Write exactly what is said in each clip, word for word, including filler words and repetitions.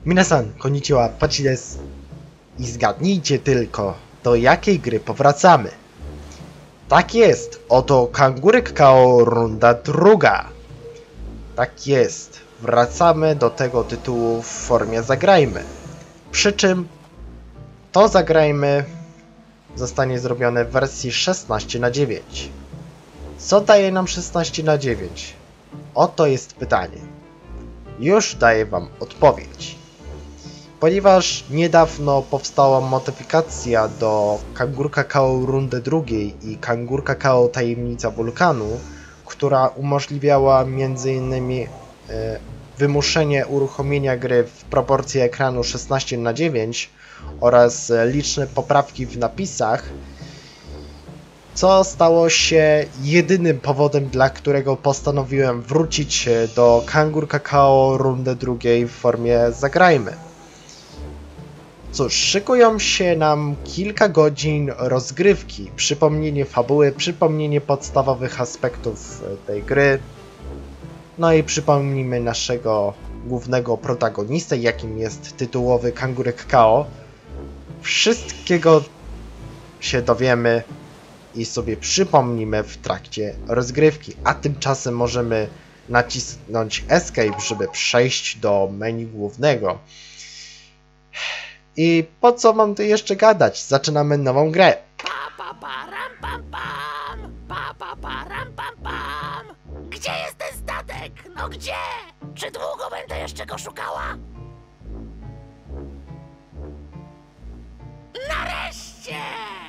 Minasan, konnichiwa, pachi desu. I zgadnijcie tylko, do jakiej gry powracamy. Tak jest, oto Kangurek K O runda druga. Tak jest, wracamy do tego tytułu w formie zagrajmy. Przy czym to zagrajmy zostanie zrobione w wersji szesnaście na dziewięć. Co daje nam szesnaście na dziewięć? Oto jest pytanie. Już daję wam odpowiedź. Ponieważ niedawno powstała modyfikacja do Kangurka K O rundy drugiej i Kangurka K O Tajemnica Wulkanu, która umożliwiała między innymi e, wymuszenie uruchomienia gry w proporcji ekranu szesnaście na dziewięć oraz liczne poprawki w napisach, co stało się jedynym powodem, dla którego postanowiłem wrócić do Kangurka K O rundy drugiej w formie zagrajmy. Cóż, szykują się nam kilka godzin rozgrywki, przypomnienie fabuły, przypomnienie podstawowych aspektów tej gry, no i przypomnijmy naszego głównego protagonistę, jakim jest tytułowy Kangurek K O. Wszystkiego się dowiemy i sobie przypomnimy w trakcie rozgrywki, a tymczasem możemy nacisnąć Escape, żeby przejść do menu głównego. I po co mam tu jeszcze gadać? Zaczynamy nową grę. Pa, pa, pa, ram, pam, pam. Pa, pa, pa, ram, pam, pam. Gdzie jest ten statek? No gdzie? Czy długo będę jeszcze go szukała? Nareszcie!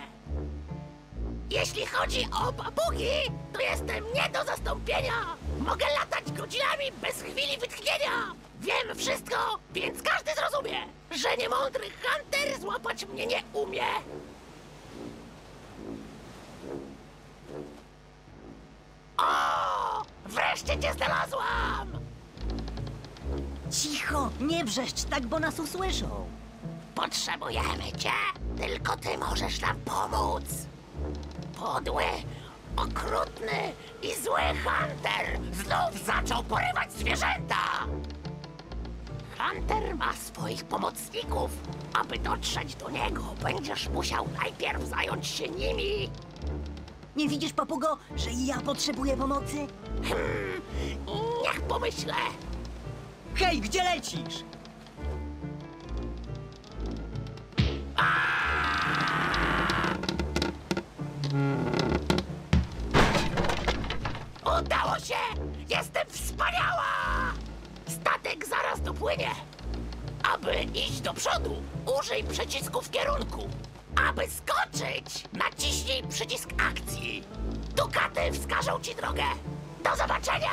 Jeśli chodzi o papugi, to jestem nie do zastąpienia. Mogę latać godzinami bez chwili wytchnienia. Wiem wszystko, więc każdy zrozumie, że niemądry Hunter złapać mnie nie umie. O! Wreszcie cię znalazłam! Cicho, nie wrzeszcz tak, bo nas usłyszą. Potrzebujemy cię, tylko ty możesz nam pomóc. Podły, okrutny i zły Hunter znów zaczął porywać zwierzęta. Hunter ma swoich pomocników. Aby dotrzeć do niego, będziesz musiał najpierw zająć się nimi. Nie widzisz, papugo, że ja potrzebuję pomocy? Hmm, niech pomyślę. Hej, gdzie lecisz? Udało się! Jestem wspaniała! Statek zaraz dopłynie. Aby iść do przodu, użyj przycisku w kierunku. Aby skoczyć, naciśnij przycisk akcji. Dukaty wskażą ci drogę. Do zobaczenia!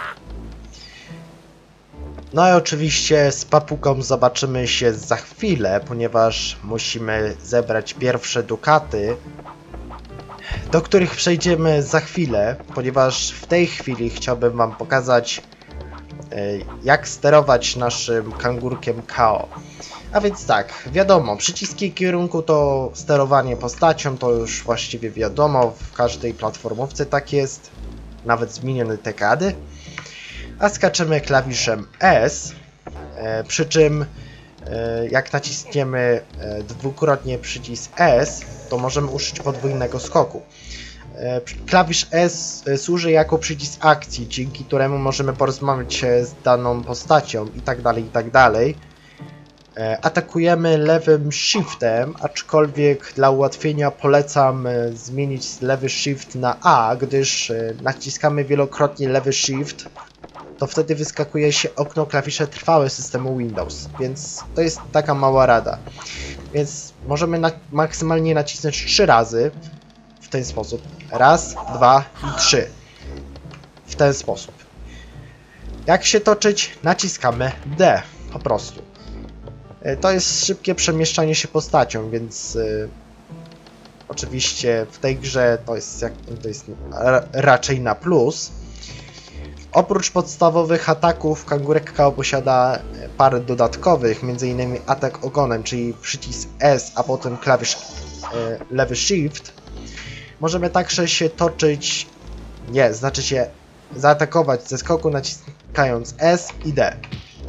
No i oczywiście z papugą zobaczymy się za chwilę, ponieważ musimy zebrać pierwsze dukaty, do których przejdziemy za chwilę, ponieważ w tej chwili chciałbym wam pokazać, jak sterować naszym Kangurkiem K O. A więc tak, wiadomo, przyciski kierunku to sterowanie postacią, to już właściwie wiadomo, w każdej platformówce tak jest, nawet z miniony dekady. A skaczemy klawiszem S, e, przy czym e, jak naciśniemy e, dwukrotnie przycisk S, to możemy użyć podwójnego skoku. E, klawisz S e, służy jako przycisk akcji, dzięki któremu możemy porozmawiać z daną postacią itd., itd. E, atakujemy lewym shiftem, aczkolwiek dla ułatwienia polecam e, zmienić lewy shift na A, gdyż e, naciskamy wielokrotnie lewy shift, to wtedy wyskakuje się okno klawisze trwałe systemu Windows, więc to jest taka mała rada. Więc możemy na maksymalnie nacisnąć trzy razy w ten sposób. Raz, dwa i trzy. W ten sposób. Jak się toczyć? Naciskamy D po prostu. To jest szybkie przemieszczanie się postacią, więc yy, oczywiście w tej grze to jest, jak, to jest raczej na plus. Oprócz podstawowych ataków, Kangurek K O posiada parę dodatkowych, między innymi atak ogonem, czyli przycisk S, a potem klawisz e, lewy shift. Możemy także się toczyć, nie, znaczy się zaatakować ze skoku naciskając S i D.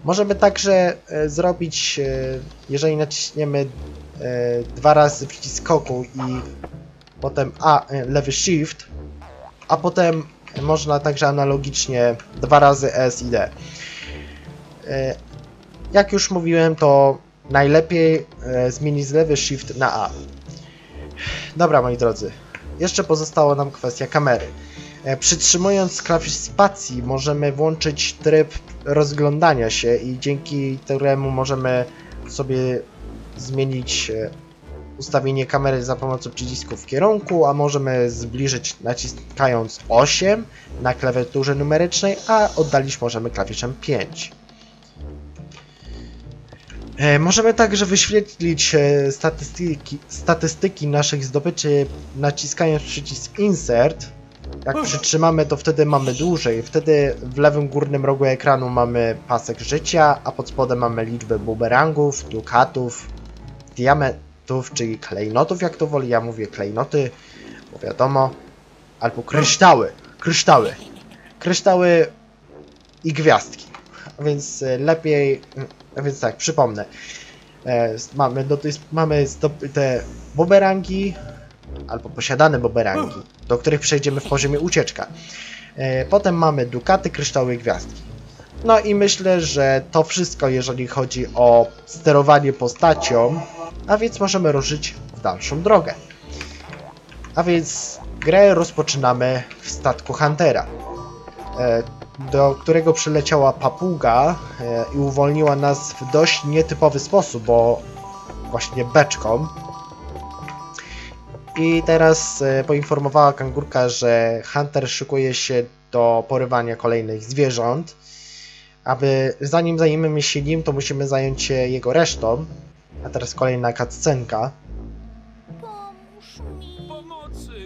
Możemy także e, zrobić, e, jeżeli naciśniemy e, dwa razy przycisk skoku i potem A, e, lewy shift, a potem można także analogicznie dwa razy S i D. E, jak już mówiłem, to najlepiej e, zmienić lewy shift na A. Dobra, moi drodzy, jeszcze pozostała nam kwestia kamery. E, przytrzymując klawisz spacji możemy włączyć tryb rozglądania się i dzięki któremu możemy sobie zmienić e, ustawienie kamery za pomocą przycisku w kierunku, a możemy zbliżyć naciskając osiem na klawiaturze numerycznej, a oddalić możemy klawiszem pięć. E, możemy także wyświetlić e, statystyki, statystyki naszych zdobyczy naciskając przycisk Insert. Jak przytrzymamy, to wtedy mamy dłużej. Wtedy w lewym górnym rogu ekranu mamy pasek życia, a pod spodem mamy liczbę bumerangów, dukatów, diamentów, czyli klejnotów, jak to woli. Ja mówię klejnoty, bo wiadomo. Albo kryształy. Kryształy. Kryształy i gwiazdki. A więc lepiej... A więc tak, przypomnę. E, mamy, do, mamy te bumerangi, albo posiadane bumerangi, do których przejdziemy w poziomie ucieczka. E, potem mamy dukaty, kryształy i gwiazdki. No i myślę, że to wszystko, jeżeli chodzi o sterowanie postacią, a więc możemy ruszyć w dalszą drogę. A więc grę rozpoczynamy w statku Huntera, e, do którego przyleciała papuga e, i uwolniła nas w dość nietypowy sposób, bo właśnie beczką. I teraz e, poinformowała kangurka, że Hunter szykuje się do porywania kolejnych zwierząt. Aby zanim zajmiemy się nim, to musimy zająć się jego resztą. A teraz kolejna cutscenka. Pomóż mi. Pomocy!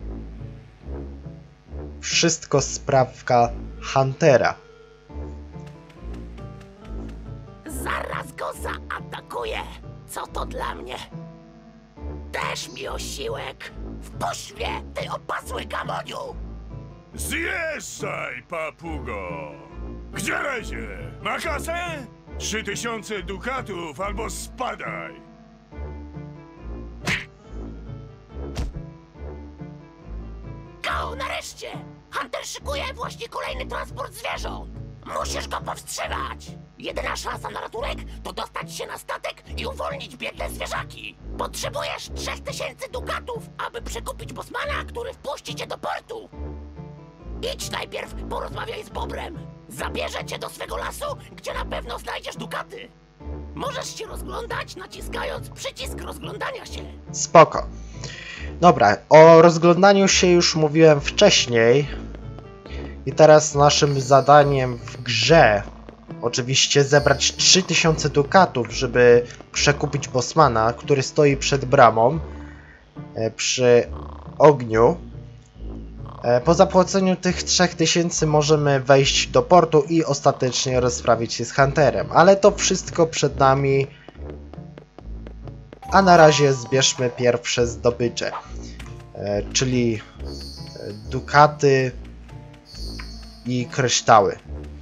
Wszystko sprawka Huntera. Zaraz go zaatakuję. Co to dla mnie? Też mi osiłek. Wpuść mnie, ty opasły gamoniu! Zjeżdżaj, papugo! Gdzie lezie? Na kasę? Trzy tysiące dukatów albo spadaj! Go, nareszcie! Hunter szykuje właśnie kolejny transport zwierząt! Musisz go powstrzymać! Jedyna szansa na ratunek to dostać się na statek i uwolnić biedne zwierzaki! Potrzebujesz trzech tysięcy dukatów, aby przekupić Bosmana, który wpuści cię do portu! Idź najpierw, porozmawiaj z Bobrem! Zabierze cię do swego lasu, gdzie na pewno znajdziesz dukaty! Możesz się rozglądać, naciskając przycisk rozglądania się! Spoko. Dobra, o rozglądaniu się już mówiłem wcześniej. I teraz naszym zadaniem w grze oczywiście zebrać trzy tysiące dukatów, żeby przekupić Bosmana, który stoi przed bramą e, przy ogniu. E, po zapłaceniu tych trzech tysięcy możemy wejść do portu i ostatecznie rozprawić się z Hunterem. Ale to wszystko przed nami. A na razie zbierzmy pierwsze zdobycze. E, czyli dukaty i kryształy.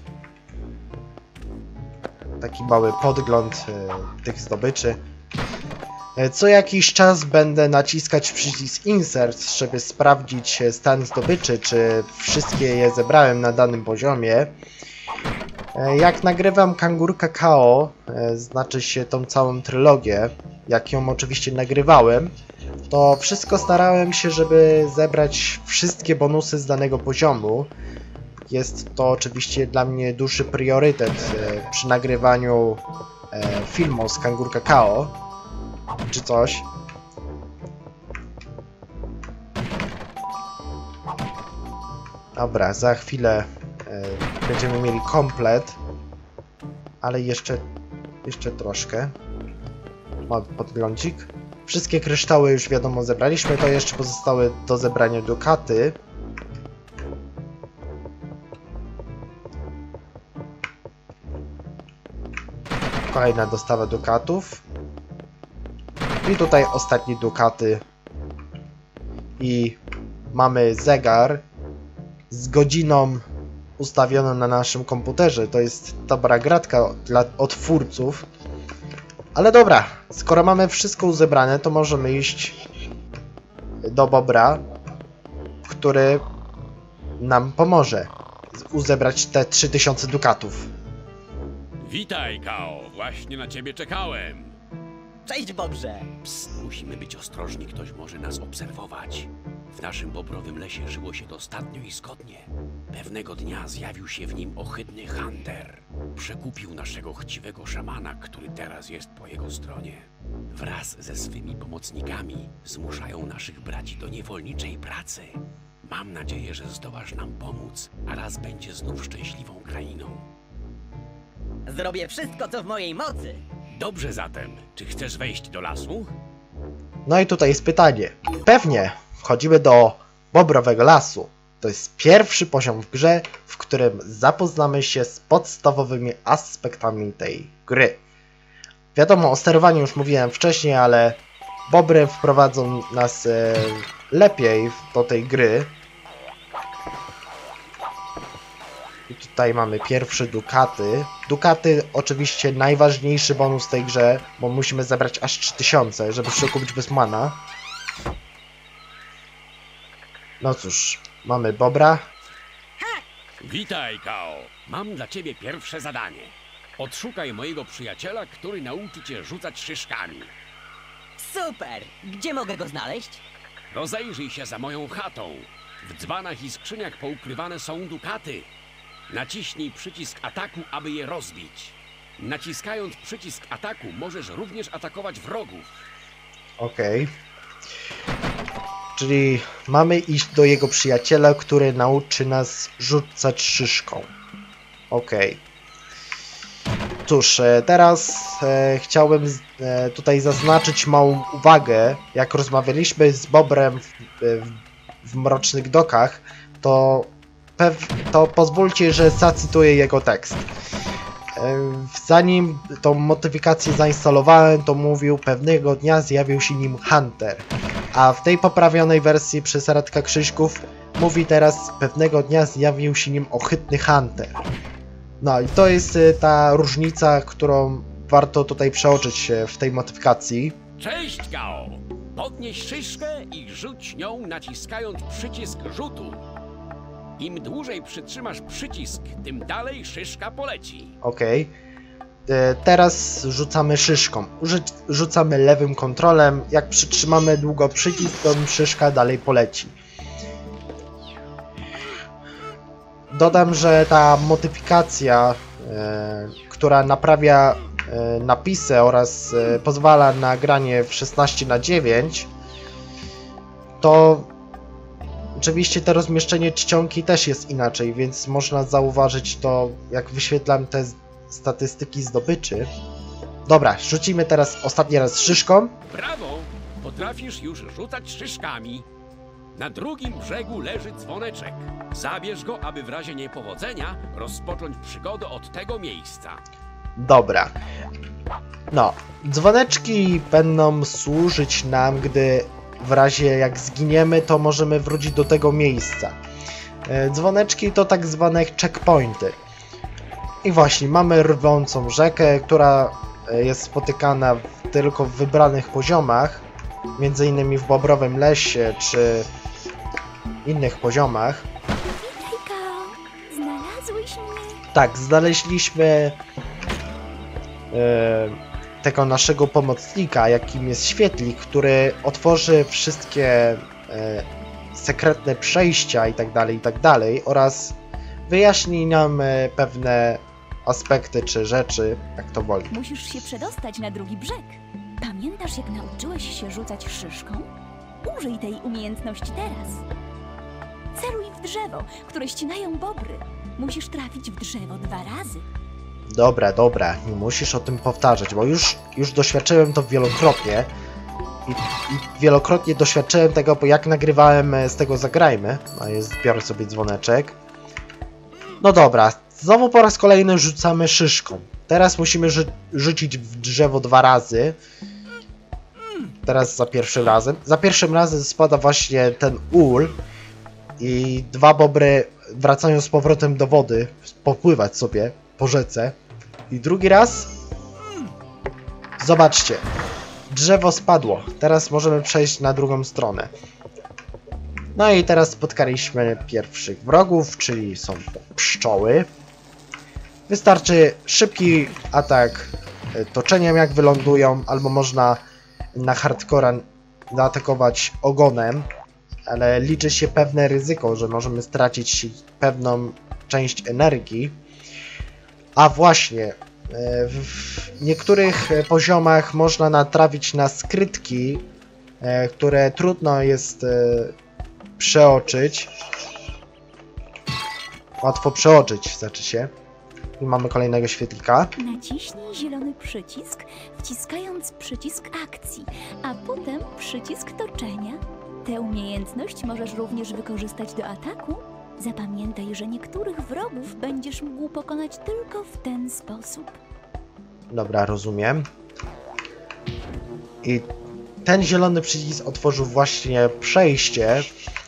Taki mały podgląd e, tych zdobyczy. E, co jakiś czas będę naciskać przycisk Insert, żeby sprawdzić stan zdobyczy, czy wszystkie je zebrałem na danym poziomie. E, jak nagrywam Kangurka K O, e, znaczy się tą całą trylogię, jak ją oczywiście nagrywałem, to wszystko starałem się, żeby zebrać wszystkie bonusy z danego poziomu. Jest to oczywiście dla mnie duży priorytet e, przy nagrywaniu e, filmu z Kangurka K O czy coś. Dobra, za chwilę e, będziemy mieli komplet, ale jeszcze, jeszcze troszkę. Mamy podglądzik. Wszystkie kryształy już wiadomo zebraliśmy, to jeszcze pozostały do zebrania dukaty. Kolejna dostawa dukatów. I tutaj ostatnie dukaty. I mamy zegar z godziną ustawione na naszym komputerze. To jest dobra gratka dla twórców. Ale dobra, skoro mamy wszystko uzebrane, to możemy iść do Bobra, który nam pomoże uzebrać te trzy tysiące dukatów. Witaj, Kao. Właśnie na ciebie czekałem. Cześć, Bobrze! Psst, musimy być ostrożni, ktoś może nas obserwować. W naszym bobrowym lesie żyło się dostatnio i zgodnie. Pewnego dnia zjawił się w nim ohydny Hunter. Przekupił naszego chciwego szamana, który teraz jest po jego stronie. Wraz ze swymi pomocnikami zmuszają naszych braci do niewolniczej pracy. Mam nadzieję, że zdołasz nam pomóc, a raz będzie znów szczęśliwą krainą. Zrobię wszystko, co w mojej mocy! Dobrze zatem, czy chcesz wejść do lasu? No i tutaj jest pytanie. Pewnie wchodzimy do Bobrowego Lasu. To jest pierwszy poziom w grze, w którym zapoznamy się z podstawowymi aspektami tej gry. Wiadomo, o sterowaniu już mówiłem wcześniej, ale Bobry wprowadzą nas e, lepiej do tej gry. I tutaj mamy pierwsze dukaty. Dukaty oczywiście najważniejszy bonus w tej grze, bo musimy zebrać aż trzy tysiące, żeby przekupić Wysmana. No cóż, mamy Bobra. Witaj, Kao. Mam dla ciebie pierwsze zadanie. Odszukaj mojego przyjaciela, który nauczy cię rzucać szyszkami. Super! Gdzie mogę go znaleźć? Rozejrzyj się za moją chatą. W dzbanach i skrzyniach poukrywane są dukaty. Naciśnij przycisk ataku, aby je rozbić. Naciskając przycisk ataku, możesz również atakować wrogów. Okej. Czyli mamy iść do jego przyjaciela, który nauczy nas rzucać szyszką. Okej. Cóż, e, teraz e, chciałbym z, e, tutaj zaznaczyć małą uwagę. Jak rozmawialiśmy z Bobrem w, w, w Mrocznych Dokach, to, pew, to pozwólcie, że zacytuję jego tekst. E, zanim tą modyfikację zainstalowałem, to mówił: pewnego dnia zjawił się nim Hunter. A w tej poprawionej wersji przez Radka Krzyśków mówi teraz: pewnego dnia zjawił się nim ohydny Hunter. No i to jest y, ta różnica, którą warto tutaj przeoczyć w tej modyfikacji. Cześć, Kao! Podnieś szyszkę i rzuć nią, naciskając przycisk rzutu. Im dłużej przytrzymasz przycisk, tym dalej szyszka poleci. Okej. Y, teraz rzucamy szyszką. Uży rzucamy lewym kontrolem. Jak przytrzymamy długo przycisk, to szyszka dalej poleci. Dodam, że ta modyfikacja, e, która naprawia e, napisy oraz e, pozwala na granie w szesnaście na dziewięć, to oczywiście to rozmieszczenie czcionki też jest inaczej, więc można zauważyć to, jak wyświetlam te statystyki zdobyczy. Dobra, rzucimy teraz ostatni raz szyszką. Brawo! Potrafisz już rzucać szyszkami. Na drugim brzegu leży dzwoneczek. Zabierz go, aby w razie niepowodzenia rozpocząć przygodę od tego miejsca. Dobra. No, dzwoneczki będą służyć nam, gdy w razie jak zginiemy, to możemy wrócić do tego miejsca. Dzwoneczki to tak zwane checkpointy. I właśnie, mamy rwącą rzekę, która jest spotykana tylko w wybranych poziomach, między innymi w Bobrowym Lesie, czy innych poziomach. Witaj, Kao. Znalazłeś mnie? Tak, znaleźliśmy e, tego naszego pomocnika, jakim jest Świetlik, który otworzy wszystkie e, sekretne przejścia i tak dalej, i tak dalej, oraz wyjaśni nam e, pewne aspekty czy rzeczy, jak to woli. Musisz się przedostać na drugi brzeg. Pamiętasz, jak nauczyłeś się rzucać szyszką? Użyj tej umiejętności teraz. Celuj w drzewo, które ścinają bobry. Musisz trafić w drzewo dwa razy. Dobra, dobra, nie musisz o tym powtarzać, bo już, już doświadczyłem to wielokrotnie. I, I wielokrotnie doświadczyłem tego, bo jak nagrywałem z tego Zagrajmy, a jest, biorę sobie dzwoneczek. No dobra, znowu po raz kolejny rzucamy szyszką. Teraz musimy rzu rzucić w drzewo dwa razy. Teraz za pierwszym razem. Za pierwszym razem spada właśnie ten ul. I dwa bobry wracają z powrotem do wody, popływać sobie po rzece. I drugi raz. Zobaczcie. Drzewo spadło. Teraz możemy przejść na drugą stronę. No i teraz spotkaliśmy pierwszych wrogów, czyli są pszczoły. Wystarczy szybki atak toczeniem, jak wylądują, albo można na hardcora zaatakować ogonem, ale liczy się pewne ryzyko, że możemy stracić pewną część energii. A właśnie, w niektórych poziomach można natrafić na skrytki, które trudno jest przeoczyć. Łatwo przeoczyć, znaczy się. I mamy kolejnego świetlika. Naciśnij zielony przycisk, wciskając przycisk akcji, a potem przycisk toczenia. Tę umiejętność możesz również wykorzystać do ataku. Zapamiętaj, że niektórych wrogów będziesz mógł pokonać tylko w ten sposób. Dobra, rozumiem. I ten zielony przycisk otworzył właśnie przejście.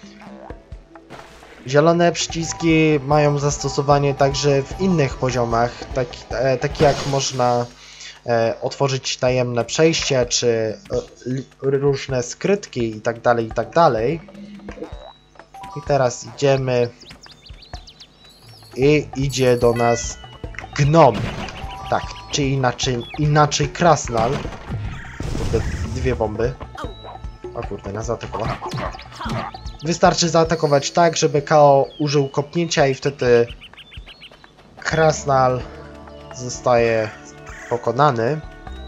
Zielone przyciski mają zastosowanie także w innych poziomach, taki, e, taki jak można e, otworzyć tajemne przejście, czy e, różne skrytki i tak dalej, i tak dalej. I teraz idziemy i idzie do nas gnom. Tak, czy inaczej, inaczej krasnal. Kurde, dwie bomby. O kurde, nas zaatakowała. Wystarczy zaatakować tak, żeby K O użył kopnięcia i wtedy krasnal zostaje pokonany.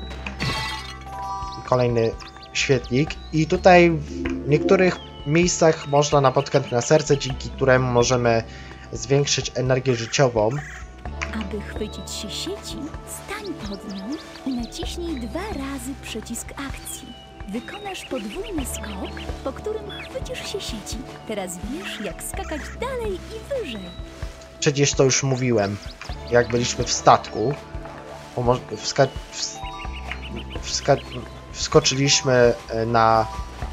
Kolejny świetlik. I tutaj w niektórych miejscach można napotkać na serce, dzięki któremu możemy zwiększyć energię życiową. Aby chwycić się sieci, stań pod nią i naciśnij dwa razy przycisk akcji. Wykonasz podwójny skok, po którym chwycisz się sieci. Teraz wiesz, jak skakać dalej i wyżej. Przecież to już mówiłem, jak byliśmy w statku. Wska wska wskoczyliśmy na,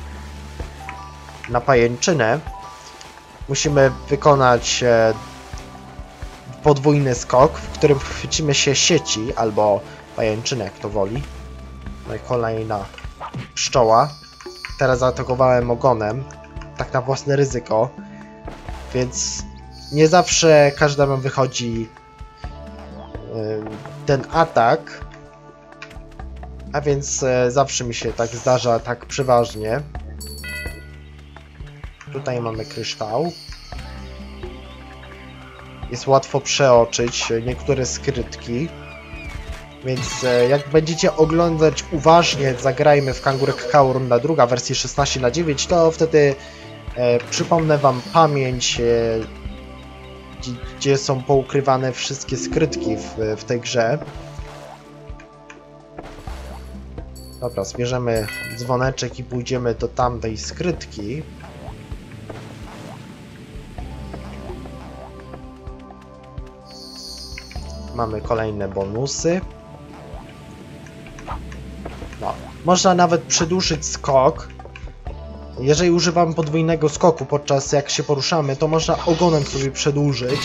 na pajęczynę. Musimy wykonać e, podwójny skok, w którym chwycimy się sieci albo pajęczynę, jak to woli. No i kolejna pszczoła. Teraz zaatakowałem ogonem, tak na własne ryzyko, więc nie zawsze każdemu wychodzi yy, ten atak, a więc yy, zawsze mi się tak zdarza, tak przeważnie. Tutaj mamy kryształ. Jest łatwo przeoczyć niektóre skrytki. Więc e, jak będziecie oglądać uważnie Zagrajmy w Kangurek Kaur na druga wersji szesnaście na dziewięć, to wtedy e, przypomnę wam pamięć, e, gdzie, gdzie są poukrywane wszystkie skrytki w, w tej grze. Dobra, zbierzemy dzwoneczek i pójdziemy do tamtej skrytki. Mamy kolejne bonusy. No. Można nawet przedłużyć skok. Jeżeli używamy podwójnego skoku podczas jak się poruszamy, to można ogonem sobie przedłużyć.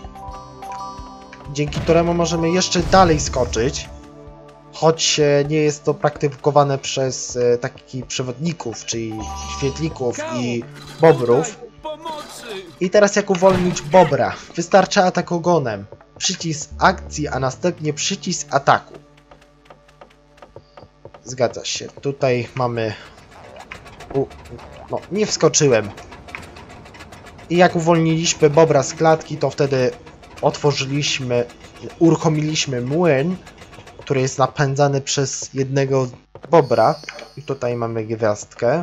Dzięki któremu możemy jeszcze dalej skoczyć. Choć nie jest to praktykowane przez takich przewodników, czyli świetlików i bobrów. I teraz jak uwolnić bobra? Wystarczy atak ogonem. Przycisk akcji, a następnie przycisk ataku. Zgadza się. Tutaj mamy... U... No, nie wskoczyłem. I jak uwolniliśmy bobra z klatki, to wtedy otworzyliśmy, uruchomiliśmy młyn, który jest napędzany przez jednego bobra. I tutaj mamy gwiazdkę.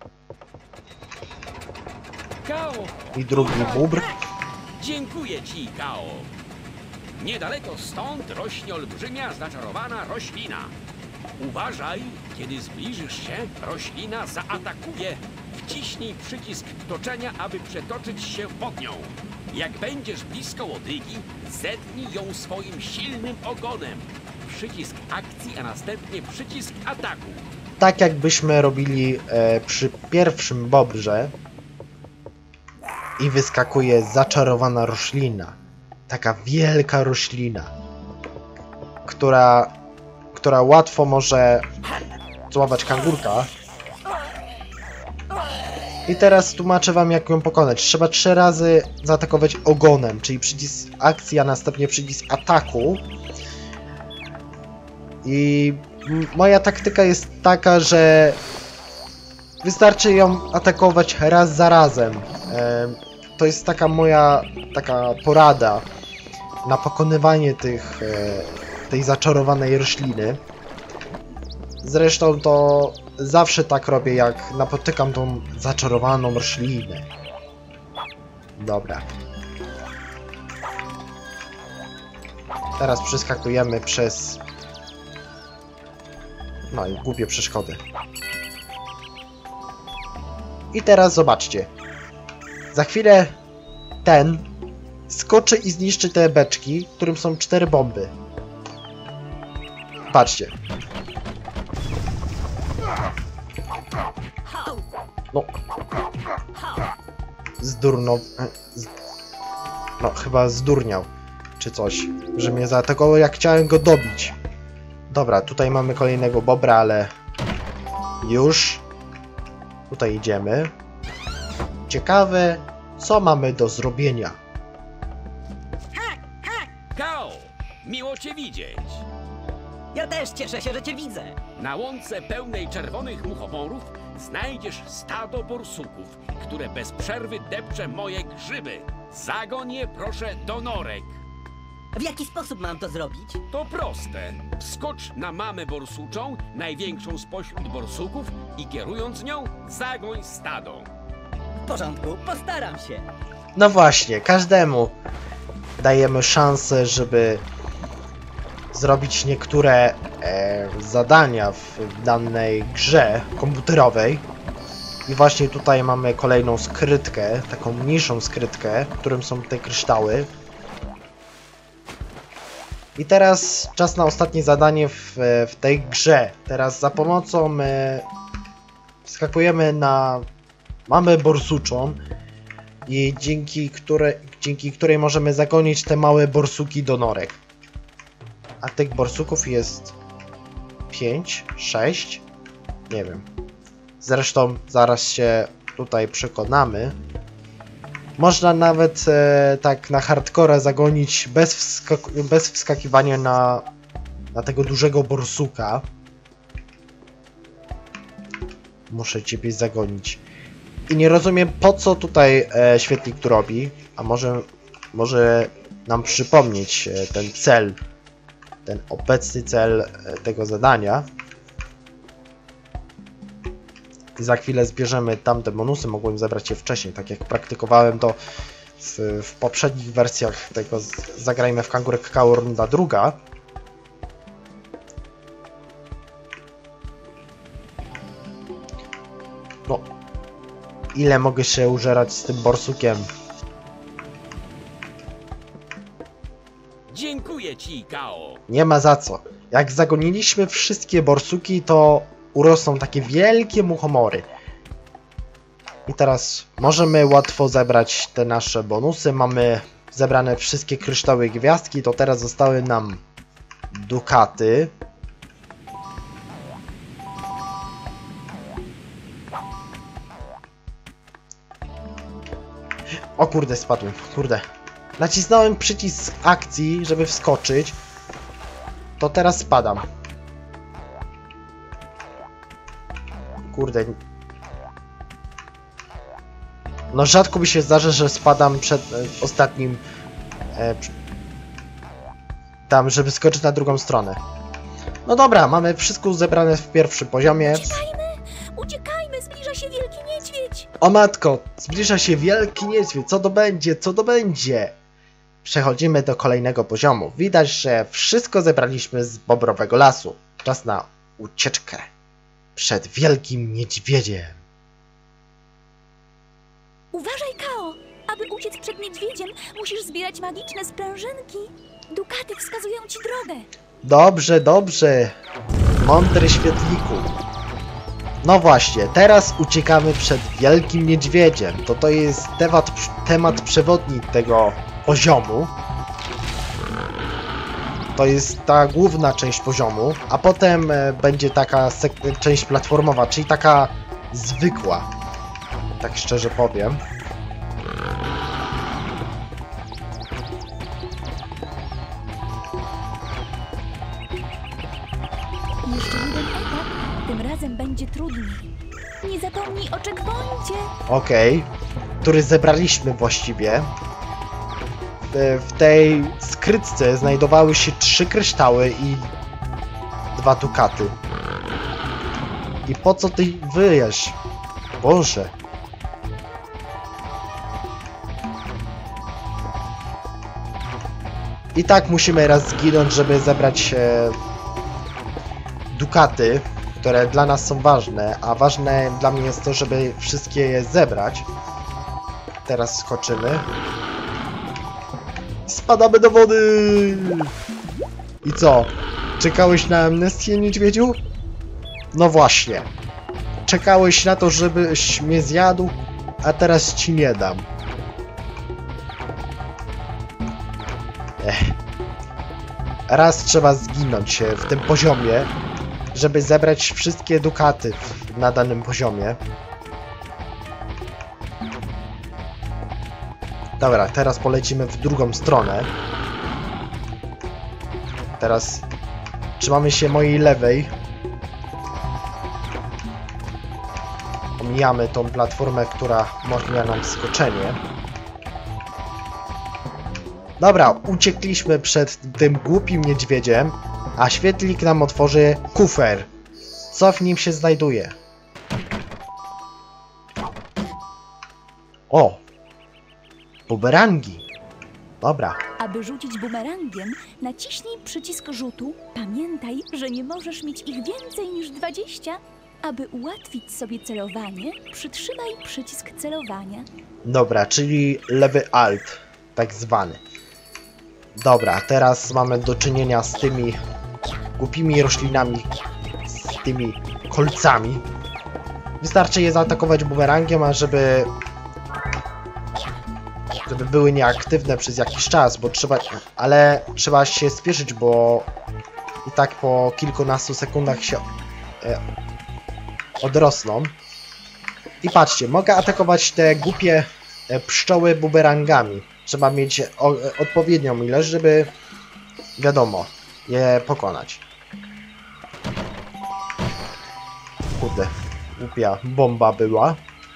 I drugi bóbr. Dziękuję ci, K O. Niedaleko stąd rośnie olbrzymia, zaczarowana roślina. Uważaj, kiedy zbliżysz się, roślina zaatakuje. Wciśnij przycisk toczenia, aby przetoczyć się pod nią. Jak będziesz blisko łodygi, zetnij ją swoim silnym ogonem. Przycisk akcji, a następnie przycisk ataku. Tak jakbyśmy robili e, przy pierwszym bobrze. i wyskakuje zaczarowana roślina. Taka wielka roślina, która, która łatwo może złapać kangurka. I teraz tłumaczę wam, jak ją pokonać. Trzeba trzy razy zaatakować ogonem, czyli przycisk akcji, a następnie przycisk ataku. I moja taktyka jest taka, że wystarczy ją atakować raz za razem. To jest taka moja taka porada na pokonywanie tych, tej zaczarowanej rośliny. Zresztą to zawsze tak robię, jak napotykam tą zaczarowaną roślinę. Dobra. Teraz przeskakujemy przez... No i głupie przeszkody. I teraz zobaczcie. Za chwilę ten skoczy i zniszczy te beczki, w którym są cztery bomby. Patrzcie. No. Zdurno... Z... No, chyba zdurniał. Czy coś. Że mnie zaatakował, jak chciałem go dobić. Dobra, tutaj mamy kolejnego bobra, ale... Już. Tutaj idziemy. Ciekawe, co mamy do zrobienia. Kao! Miło cię widzieć! Ja też cieszę się, że cię widzę. Na łące pełnej czerwonych muchomorów znajdziesz stado borsuków, które bez przerwy depcze moje grzyby. Zagoń je proszę do norek. W jaki sposób mam to zrobić? To proste. Wskocz na mamę borsuczą, największą spośród borsuków i kierując nią, zagoń stado. W porządku, postaram się. No właśnie, każdemu dajemy szansę, żeby zrobić niektóre e, zadania w danej grze komputerowej. I właśnie tutaj mamy kolejną skrytkę, taką mniejszą skrytkę, w którym są te kryształy. I teraz czas na ostatnie zadanie w, w tej grze. Teraz za pomocą e, wskakujemy na mamę borsuczą i dzięki, które, dzięki której możemy zagonić te małe borsuki do norek. A tych borsuków jest pięć, sześć, nie wiem. Zresztą zaraz się tutaj przekonamy. Można nawet e, tak na hardcore zagonić bez, wskak bez wskakiwania na, na tego dużego borsuka. Muszę ciebie zagonić. I nie rozumiem, po co tutaj e, świetlik tu robi. A może, może nam przypomnieć e, ten cel. Ten obecny cel e, tego zadania. I za chwilę zbierzemy tamte bonusy. Mogłem zebrać je wcześniej, tak jak praktykowałem to w, w poprzednich wersjach tego z, Zagrajmy w Kangurek Kao runda druga. No, ile mogę się użerać z tym borsukiem? Dziękuję ci, Kao. Nie ma za co. Jak zagoniliśmy wszystkie borsuki, to urosną takie wielkie muchomory. I teraz możemy łatwo zebrać te nasze bonusy. Mamy zebrane wszystkie kryształy i gwiazdki, to teraz zostały nam dukaty. O kurde, spadłem, kurde. Nacisnąłem przycisk akcji, żeby wskoczyć. To teraz spadam. Kurde. No rzadko mi się zdarza, że spadam przed e, ostatnim... E, tam, żeby skoczyć na drugą stronę. No dobra, mamy wszystko zebrane w pierwszym poziomie. Uciekajmy! Uciekajmy! Zbliża się wielki niedźwiedź! O matko! Zbliża się wielki niedźwiedź. Co to będzie? Co to będzie? Przechodzimy do kolejnego poziomu. Widać, że wszystko zebraliśmy z Bobrowego Lasu. Czas na ucieczkę przed wielkim niedźwiedziem. Uważaj, Kao! Aby uciec przed niedźwiedziem, musisz zbierać magiczne sprężynki. Dukaty wskazują ci drogę. Dobrze, dobrze. Mądry świetliku. No właśnie, teraz uciekamy przed Wielkim Niedźwiedziem. To to jest temat, temat przewodni tego poziomu. To jest ta główna część poziomu, a potem e, będzie taka część platformowa, czyli taka zwykła. Tak szczerze powiem. Jeszcze jeden etap, tym razem będzie trudniej. Nie zapomnij o checkpoincie. Okej, który zebraliśmy właściwie. W, w tej skrytce znajdowały się trzy kryształy i dwa dukaty. I po co ty wyjesz? Boże. I tak musimy raz zginąć, żeby zebrać e, dukaty, które dla nas są ważne, a ważne dla mnie jest to, żeby wszystkie je zebrać. Teraz skoczymy. Spadamy do wody! I co? Czekałeś na amnestię, niedźwiedziu? No właśnie. Czekałeś na to, żebyś mnie zjadł, a teraz ci nie dam. Ech. Raz trzeba zginąć w tym poziomie, żeby zebrać wszystkie dukaty na danym poziomie. Dobra, teraz polecimy w drugą stronę. Teraz trzymamy się mojej lewej. Omijamy tą platformę, która umożliwia nam skoczenie. Dobra, uciekliśmy przed tym głupim niedźwiedziem, a świetlik nam otworzy kufer. Co w nim się znajduje? O! Bumerangi. Dobra. Aby rzucić bumerangiem, naciśnij przycisk rzutu. Pamiętaj, że nie możesz mieć ich więcej niż dwadzieścia. Aby ułatwić sobie celowanie, przytrzymaj przycisk celowania. Dobra, czyli lewy alt, tak zwany. Dobra, teraz mamy do czynienia z tymi głupimi roślinami, z tymi kolcami. Wystarczy je zaatakować bumerangiem, a żeby... żeby były nieaktywne przez jakiś czas, bo trzeba... ale trzeba się spieszyć, bo i tak po kilkunastu sekundach się e, odrosną. I patrzcie, mogę atakować te głupie e, pszczoły bumerangami. Trzeba mieć o, odpowiednią ilość, żeby, wiadomo, je pokonać. Kurde, głupia bomba była.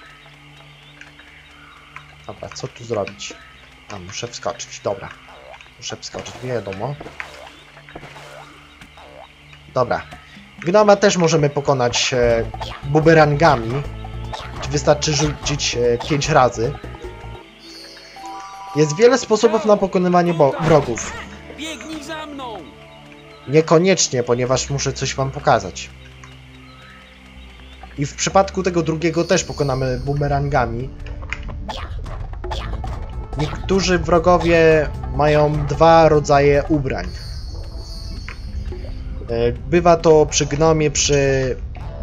Dobra, co tu zrobić? A, muszę wskoczyć, dobra. Muszę wskoczyć, wiadomo. Dobra. Gnoma też możemy pokonać e, bumerangami. Wystarczy rzucić e, pięć razy. Jest wiele sposobów na pokonywanie wrogów. Biegnij za mną! Niekoniecznie, ponieważ muszę coś wam pokazać. I w przypadku tego drugiego też pokonamy bumerangami. Niektórzy wrogowie mają dwa rodzaje ubrań. Bywa to przy gnomie, przy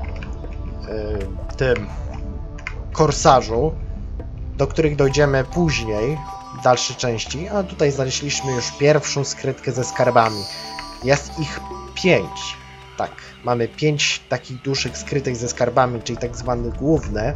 tym korsarzu, do których dojdziemy później, w dalszej części. A tutaj znaleźliśmy już pierwszą skrytkę ze skarbami. Jest ich pięć. Tak, mamy pięć takich dużych skrytek ze skarbami, czyli tak zwane główne.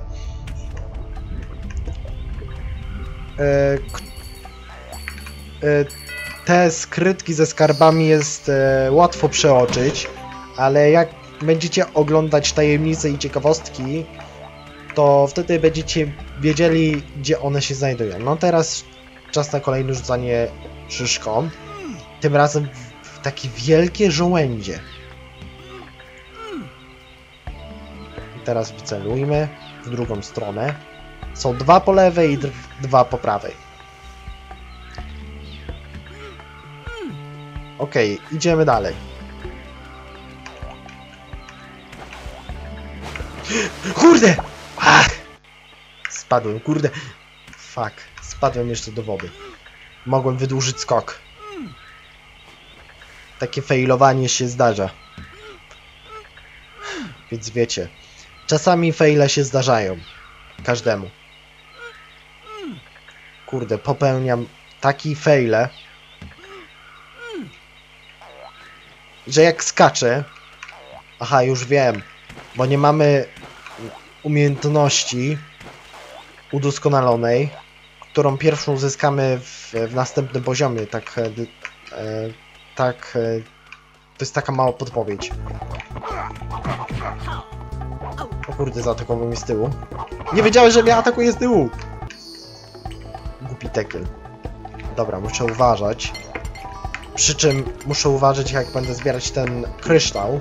Te skrytki ze skarbami jest łatwo przeoczyć, ale jak będziecie oglądać tajemnice i ciekawostki, to wtedy będziecie wiedzieli, gdzie one się znajdują. No teraz czas na kolejne rzucanie szyszką. Tym razem w takie wielkie żołędzie. I teraz wycelujmy w drugą stronę. Są dwa po lewej i dwa po prawej. Okej, okay, idziemy dalej. Kurde! Ach! Spadłem, kurde. Fuck, spadłem jeszcze do wody. Mogłem wydłużyć skok. Takie failowanie się zdarza. Więc wiecie. Czasami fejle się zdarzają. Każdemu. Kurde, popełniam taki fejle, że jak skaczę... Aha, już wiem. Bo nie mamy umiejętności udoskonalonej, którą pierwszą uzyskamy w, w następnym poziomie. Tak... E, tak... E, to jest taka mała podpowiedź. O kurde, zaatakował mnie z tyłu. Nie wiedziałem, że mnie atakuje z tyłu! Głupi tekel. Dobra, muszę uważać. Przy czym muszę uważać, jak będę zbierać ten kryształ.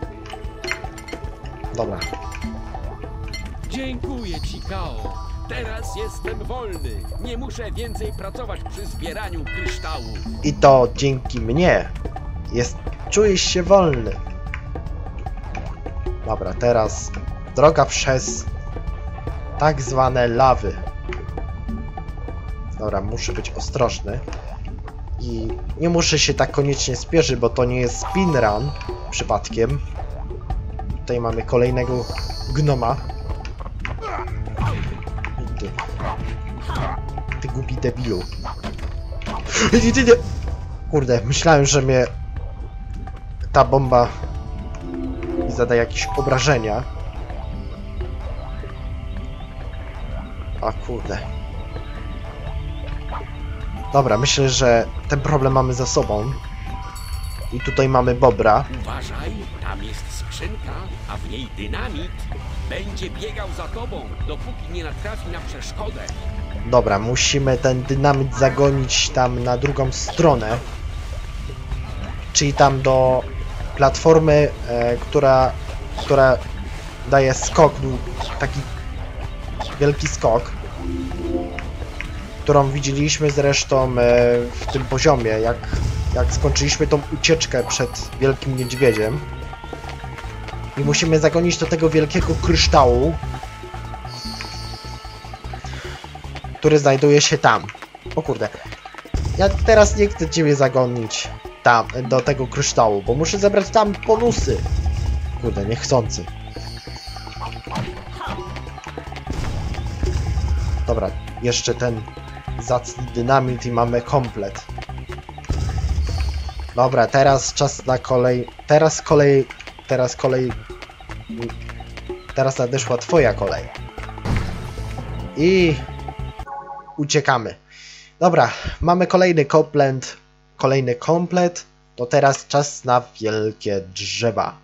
Dobra. Dziękuję ci, Kao. Teraz jestem wolny. Nie muszę więcej pracować przy zbieraniu kryształu. I to dzięki mnie. Jest... Czujesz się wolny. Dobra, teraz droga przez tak zwane lawy. Dobra, muszę być ostrożny. I nie muszę się tak koniecznie spieszyć, bo to nie jest speedrun przypadkiem. Tutaj mamy kolejnego gnoma. Ty, ty głupi debilu. Kurde, myślałem, że mnie ta bomba zada jakieś obrażenia. A kurde. Dobra, myślę, że ten problem mamy za sobą. I tutaj mamy bobra. Uważaj, tam jest skrzynka, a w niej dynamit. Będzie biegał za tobą, dopóki nie natrafi na przeszkodę. Dobra, musimy ten dynamit zagonić tam na drugą stronę. Czyli tam do platformy, e, która, która daje skok, taki wielki skok, którą widzieliśmy zresztą e, w tym poziomie, jak, jak skończyliśmy tą ucieczkę przed wielkim niedźwiedziem. I musimy zagonić do tego wielkiego kryształu, który znajduje się tam. O kurde. Ja teraz nie chcę ciebie zagonić tam, do tego kryształu, bo muszę zebrać tam bonusy. Kurde, niechcący. Dobra, jeszcze ten zacny dynamit i mamy komplet. Dobra, teraz czas na kolej... Teraz kolej... Teraz kolej... Teraz nadeszła twoja kolej. I... Uciekamy. Dobra, mamy kolejny komplet. Kolejny komplet. To teraz czas na wielkie drzewa,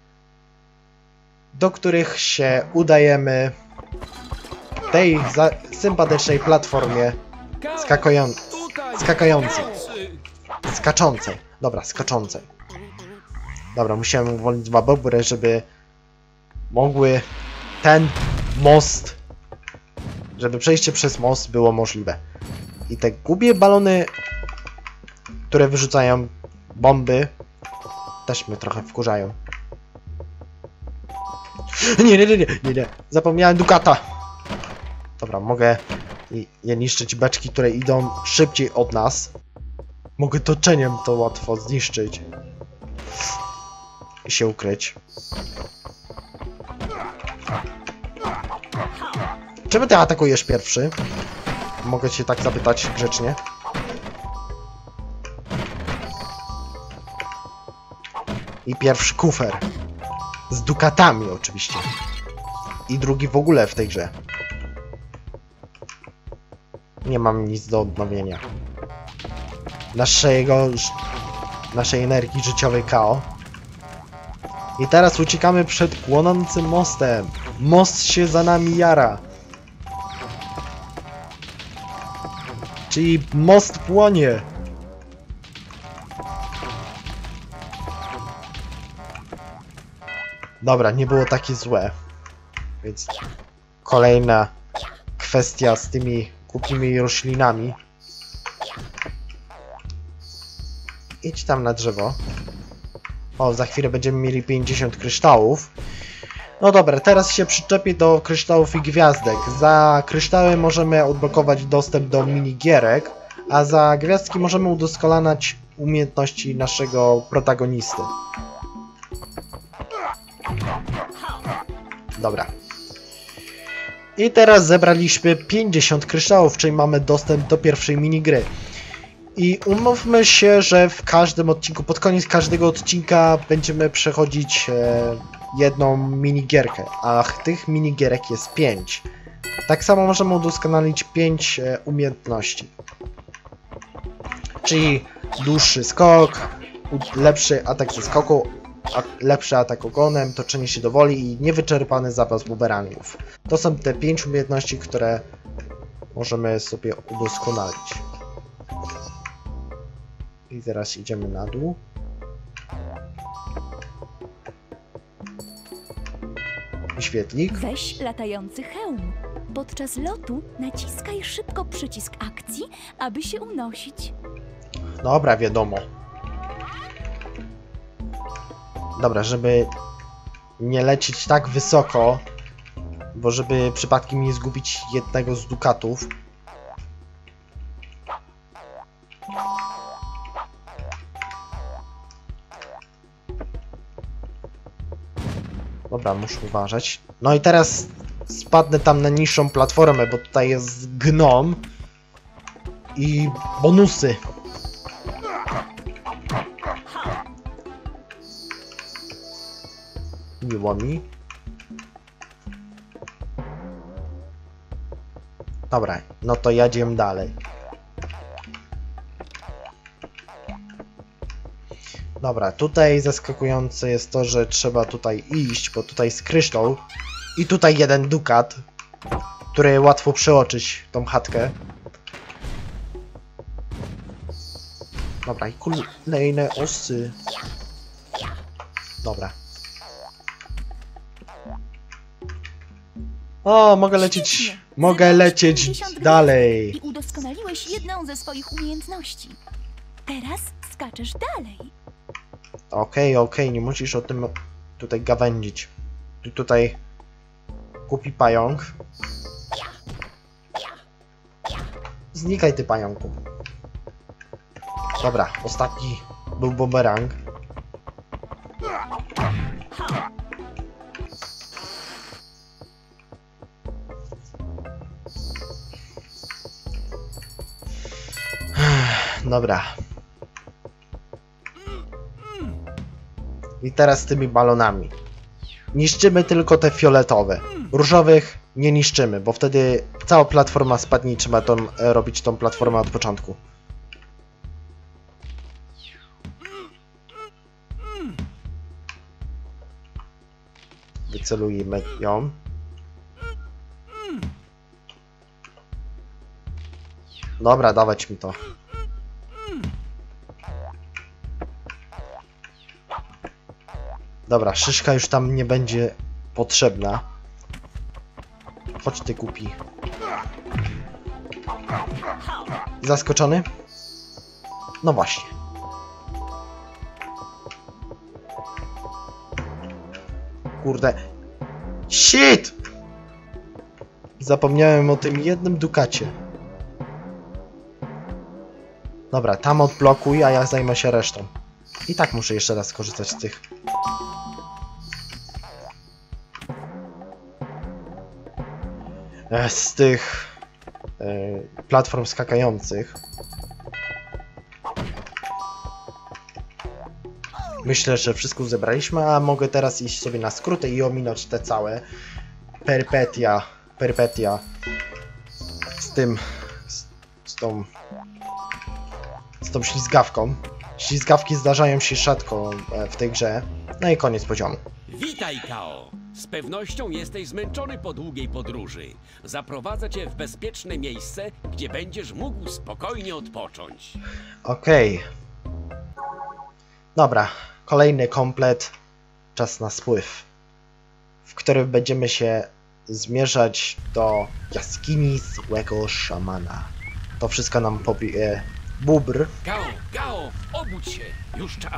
do których się udajemy w tej za sympatycznej platformie skakają skakającej. Skaczącej. Dobra, skaczącej. Dobra, musiałem uwolnić dwa bobry, żeby mogły ten most, żeby przejście przez most było możliwe. I te głupie balony, które wyrzucają bomby, też mnie trochę wkurzają. Nie, nie, nie, nie, nie, nie. Zapomniałem Dukata. Dobra, mogę je niszczyć beczki, które idą szybciej od nas. Mogę toczeniem to łatwo zniszczyć. I się ukryć. Czemu ty atakujesz pierwszy? Mogę cię tak zapytać grzecznie. I pierwszy kufer. Z dukatami oczywiście. I drugi w ogóle w tej grze. Nie mam nic do odnowienia. Naszego... Naszej energii życiowej K O. I teraz uciekamy przed płonącym mostem. Most się za nami jara. Czyli most płonie. Dobra, nie było takie złe. Więc kolejna kwestia z tymi głupimi roślinami. Idź tam na drzewo. O, za chwilę będziemy mieli pięćdziesiąt kryształów. No dobra, teraz się przyczepię do kryształów i gwiazdek. Za kryształy możemy odblokować dostęp do minigierek, a za gwiazdki możemy udoskonalać umiejętności naszego protagonisty. Dobra. I teraz zebraliśmy pięćdziesiąt kryształów, czyli mamy dostęp do pierwszej minigry. I umówmy się, że w każdym odcinku, pod koniec każdego odcinka będziemy przechodzić e, jedną minigierkę, a tych minigierek jest pięć. Tak samo możemy udoskonalić pięć e, umiejętności. Czyli dłuższy skok, lepszy atak ze skoku, a lepszy atak ogonem, toczenie się do woli i niewyczerpany zapas bumerangów. To są te pięć umiejętności, które możemy sobie udoskonalić. I teraz idziemy na dół. Świetlik. Weź latający hełm. Podczas lotu naciskaj szybko przycisk akcji, aby się unosić. Dobra, wiadomo. Dobra, żeby nie lecieć tak wysoko, bo żeby przypadkiem nie zgubić jednego z dukatów. Dobra, muszę uważać. No i teraz spadnę tam na niższą platformę, bo tutaj jest gnom i bonusy. Miło mi. Dobra, no to jedziemy dalej. Dobra, tutaj zaskakujące jest to, że trzeba tutaj iść, bo tutaj jest kryształ i tutaj jeden dukat, który łatwo przeoczyć tą chatkę. Dobra, i kolejne osy. Dobra. O, mogę lecieć, Świetnie. mogę Zebrałeś lecieć pięćdziesiąt dalej. I udoskonaliłeś jedną ze swoich umiejętności. Teraz skaczesz dalej. Okej, okej, nie musisz o tym tutaj gawędzić. Tu tutaj kupi pająk. Znikaj ty, pająku. Dobra, ostatni był bumerang. Dobra. I teraz z tymi balonami. Niszczymy tylko te fioletowe. Różowych nie niszczymy, bo wtedy cała platforma spadnie i trzeba tą, robić tą platformę od początku. Wycelujemy ją. Dobra, dawać mi to. Dobra, szyszka już tam nie będzie potrzebna. Chodź ty, kupi. Zaskoczony? No właśnie. Kurde. Shit! Zapomniałem o tym jednym dukacie. Dobra, tam odblokuj, a ja zajmę się resztą. I tak muszę jeszcze raz skorzystać z tych. Z tych e, platform skakających. Myślę, że wszystko zebraliśmy, a mogę teraz iść sobie na skróty i ominąć te całe perpetia, perpetia z tym, z, z tą, z tą ślizgawką. Ślizgawki zdarzają się rzadko w tej grze. No i koniec poziomu. Witaj, Kao! Z pewnością jesteś zmęczony po długiej podróży. Zaprowadzę cię w bezpieczne miejsce, gdzie będziesz mógł spokojnie odpocząć. Okej. Dobra, kolejny komplet. Czas na spływ, w którym będziemy się zmierzać do jaskini złego szamana. To wszystko nam powie Bóbr. Kao, Kao, obudź się! Już czas!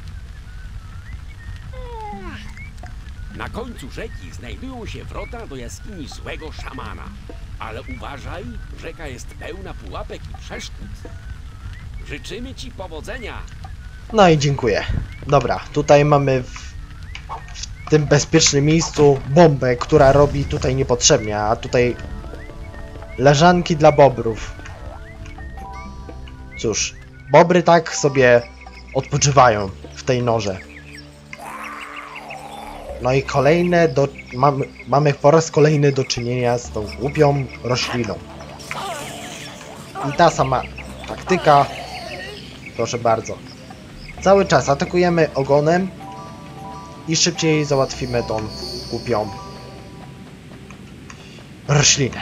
Na końcu rzeki znajdują się wrota do jaskini złego szamana. Ale uważaj, rzeka jest pełna pułapek i przeszkód. Życzymy ci powodzenia! No i dziękuję. Dobra, tutaj mamy w, tym bezpiecznym miejscu bombę, która robi tutaj niepotrzebnie, a tutaj leżanki dla bobrów. Cóż, bobry tak sobie odpoczywają w tej norze. No i kolejne do... Mamy, mamy po raz kolejny do czynienia z tą głupią rośliną. I ta sama taktyka. Proszę bardzo. Cały czas atakujemy ogonem i szybciej załatwimy tą głupią roślinę.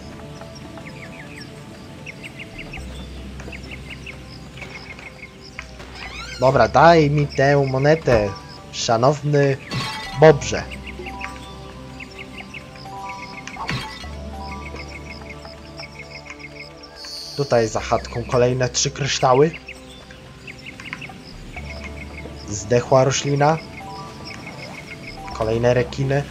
Dobra, daj mi tę monetę, szanowny bobrze. Tutaj za chatką kolejne trzy kryształy. Zdechła roślina. Kolejne rekiny.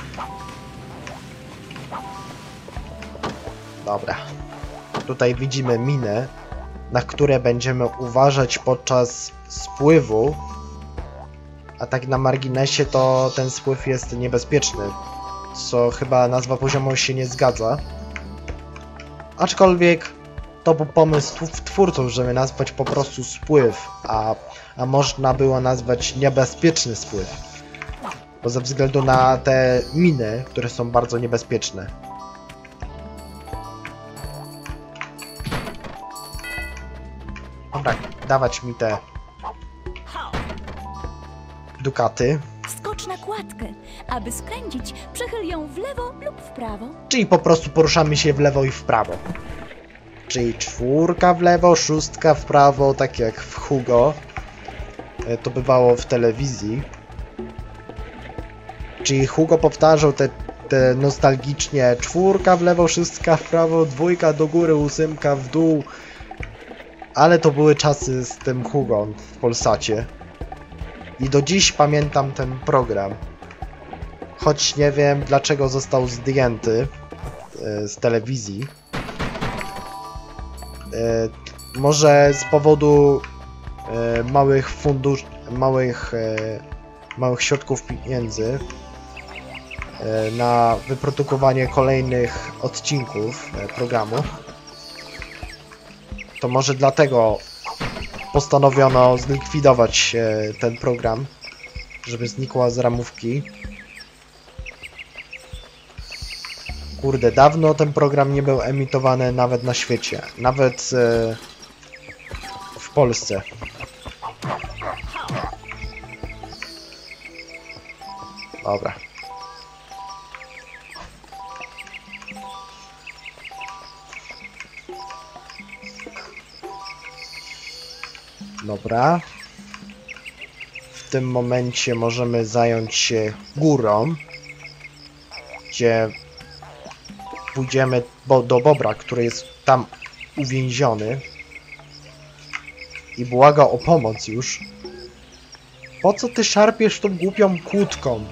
Dobra. Tutaj widzimy miny, na które będziemy uważać podczas spływu. A tak na marginesie to ten spływ jest niebezpieczny. Co chyba nazwa poziomu się nie zgadza. Aczkolwiek to był pomysł twórców, żeby nazwać po prostu spływ, a, a można było nazwać niebezpieczny spływ. Bo ze względu na te miny, które są bardzo niebezpieczne. Dobra, dawać mi te dukaty. Skocz na kładkę. Aby skręcić, przechyl ją w lewo lub w prawo. Czyli po prostu poruszamy się w lewo i w prawo. Czyli czwórka w lewo, szóstka w prawo, tak jak w Hugo. To bywało w telewizji. Czyli Hugo powtarzał te, te nostalgicznie czwórka w lewo, szóstka w prawo, dwójka do góry, ósemka w dół. Ale to były czasy z tym Hugo w Polsacie. I do dziś pamiętam ten program. Choć nie wiem dlaczego został zdjęty e, z telewizji. E, może z powodu e, małych funduszy, małych, e, małych środków pieniędzy e, na wyprodukowanie kolejnych odcinków e, programu. To może dlatego postanowiono zlikwidować e, ten program, żeby znikła z ramówki. Kurde, dawno ten program nie był emitowany nawet na świecie, nawet e, w Polsce. Dobra. Dobra. W tym momencie możemy zająć się górą, gdzie pójdziemy bo do Bobra, który jest tam uwięziony i błaga o pomoc już. Po co ty szarpiesz tą głupią kłódką?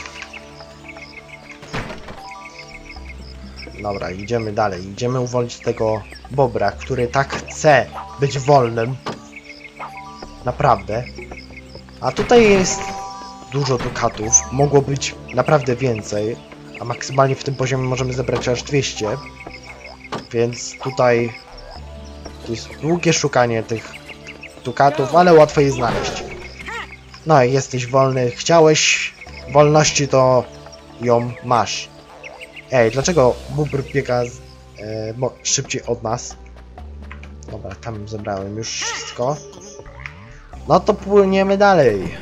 Dobra, idziemy dalej. Idziemy uwolnić tego Bobra, który tak chce być wolnym. Naprawdę. A tutaj jest dużo dukatów. Mogło być naprawdę więcej. A maksymalnie w tym poziomie możemy zebrać aż dwieście. Więc tutaj to jest długie szukanie tych dukatów, ale łatwo je znaleźć. No i jesteś wolny. Chciałeś wolności, to ją masz. Ej, dlaczego bóbr biega z, e, szybciej od nas? Dobra, tam zebrałem już wszystko. No to płyniemy dalej.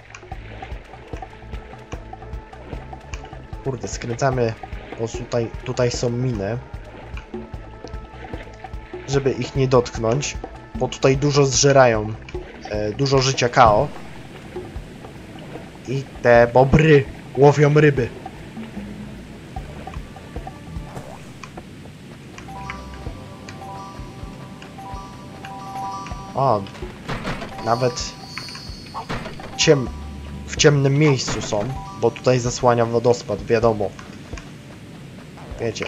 Kurde, skręcamy, bo tutaj, tutaj są miny. Żeby ich nie dotknąć, bo tutaj dużo zżerają, e, dużo życia K O. I te bobry łowią ryby. O, nawet ciem w ciemnym miejscu są, bo tutaj zasłania wodospad, wiadomo. Wiecie.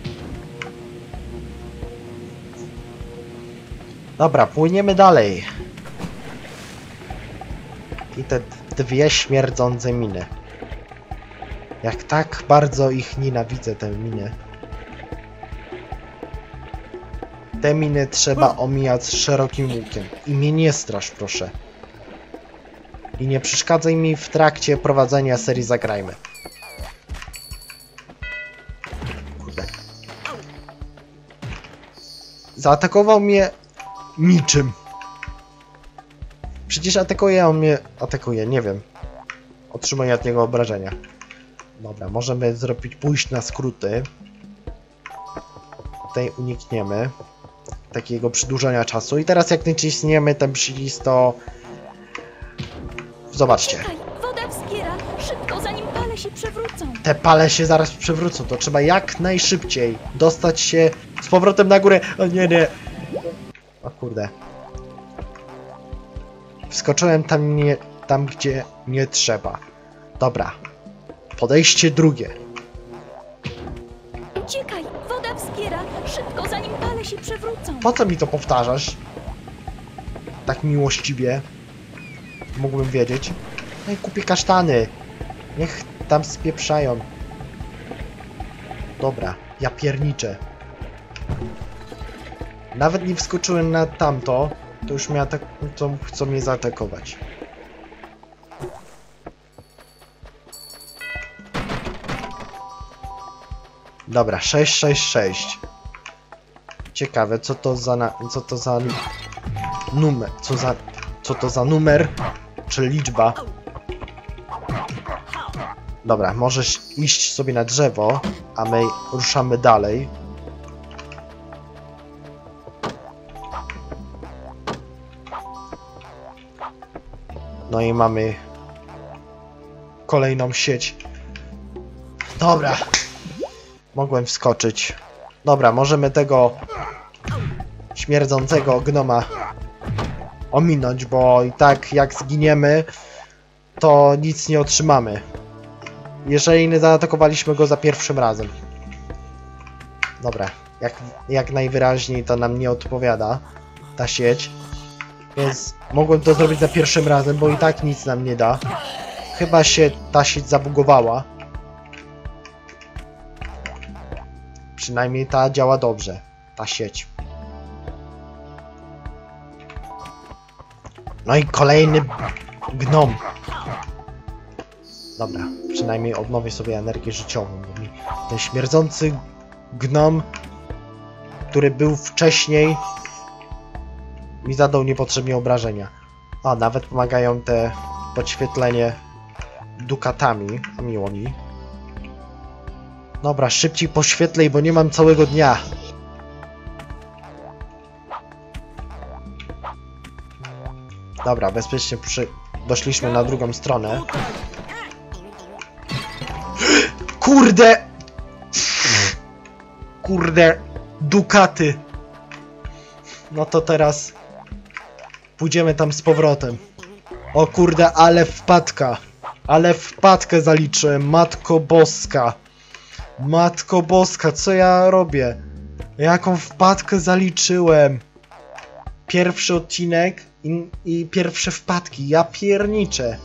Dobra, płyniemy dalej. I te dwie śmierdzące miny. Jak tak bardzo ich nienawidzę, te miny. Te miny trzeba omijać szerokim łukiem. I mnie nie strasz, proszę. I nie przeszkadzaj mi w trakcie prowadzenia serii Zagrajmy. Kurde. Zaatakował mnie niczym. Przecież atakuje, on mnie atakuje, nie wiem. Otrzymuję od niego obrażenia. Dobra, możemy zrobić, pójść na skróty. Tutaj unikniemy takiego przedłużania czasu. I teraz jak naciśniemy ten przycisk, to... Zobaczcie. Czekaj, woda wspiera. Szybko, zanim pale się przewrócą. Te pale się zaraz przewrócą. To trzeba jak najszybciej dostać się z powrotem na górę. O nie, nie. O kurde. Wskoczyłem tam, nie, tam gdzie nie trzeba. Dobra. Podejście drugie. Uciekaj, woda wspiera. Szybko, zanim pale się przewrócą. Po co mi to powtarzasz? Tak miłościwie. Mógłbym wiedzieć. No i kupię kasztany. Niech tam spieprzają. Dobra, ja pierniczę. Nawet nie wskoczyłem na tamto, to już mnie atak... to chcą mnie zaatakować. Dobra, sześć sześć sześć. Ciekawe, co to za na... co to za numer, co za... co to za numer, czy liczba. Dobra, możesz iść sobie na drzewo, a my ruszamy dalej. No i mamy kolejną sieć. Dobra. Mogłem wskoczyć. Dobra, możemy tego śmierdzącego gnoma ominąć, bo i tak jak zginiemy, to nic nie otrzymamy. Jeżeli nie zaatakowaliśmy go za pierwszym razem. Dobra, jak, jak najwyraźniej to nam nie odpowiada ta sieć. Więc mogłem to zrobić za pierwszym razem, bo i tak nic nam nie da. Chyba się ta sieć zabugowała. Przynajmniej ta działa dobrze. Ta sieć. No i kolejny gnom. Dobra, przynajmniej odnowię sobie energię życiową. Bo mi ten śmierdzący gnom, który był wcześniej, mi zadał niepotrzebnie obrażenia. A, nawet pomagają te podświetlenie dukatami. A miło mi. Dobra, szybciej poświetlej, bo nie mam całego dnia. Dobra, bezpiecznie przy... doszliśmy na drugą stronę. Kurde! Kurde, dukaty. No to teraz pójdziemy tam z powrotem. O kurde, ale wpadka. Ale wpadkę zaliczyłem, Matko Boska. Matko Boska, co ja robię? Jaką wpadkę zaliczyłem? Pierwszy odcinek i, i pierwsze wpadki. Ja pierniczę.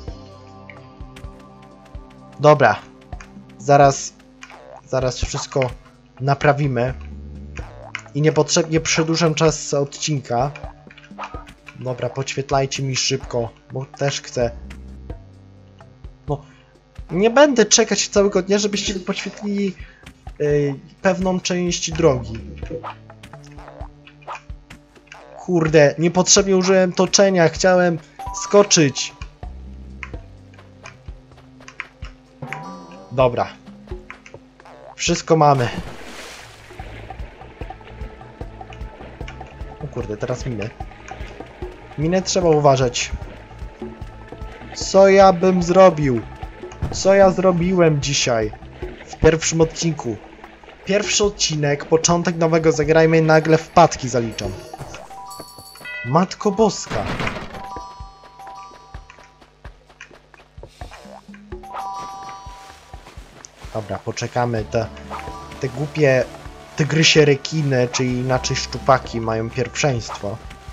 Dobra. Zaraz, zaraz wszystko naprawimy. I niepotrzebnie przedłużam czas odcinka. Dobra, podświetlajcie mi szybko, bo też chcę. No, nie będę czekać całego dnia, żebyście podświetlili yy, pewną część drogi. Kurde, niepotrzebnie użyłem toczenia, chciałem skoczyć. Dobra. Wszystko mamy. O kurde, teraz minę. Minę trzeba uważać. Co ja bym zrobił? Co ja zrobiłem dzisiaj? W pierwszym odcinku. Pierwszy odcinek, początek nowego Zagrajmy, nagle wpadki zaliczam. Matko Boska. Dobra, poczekamy. Te, te głupie tygrysie rekiny, czyli inaczej szczupaki, mają pierwszeństwo.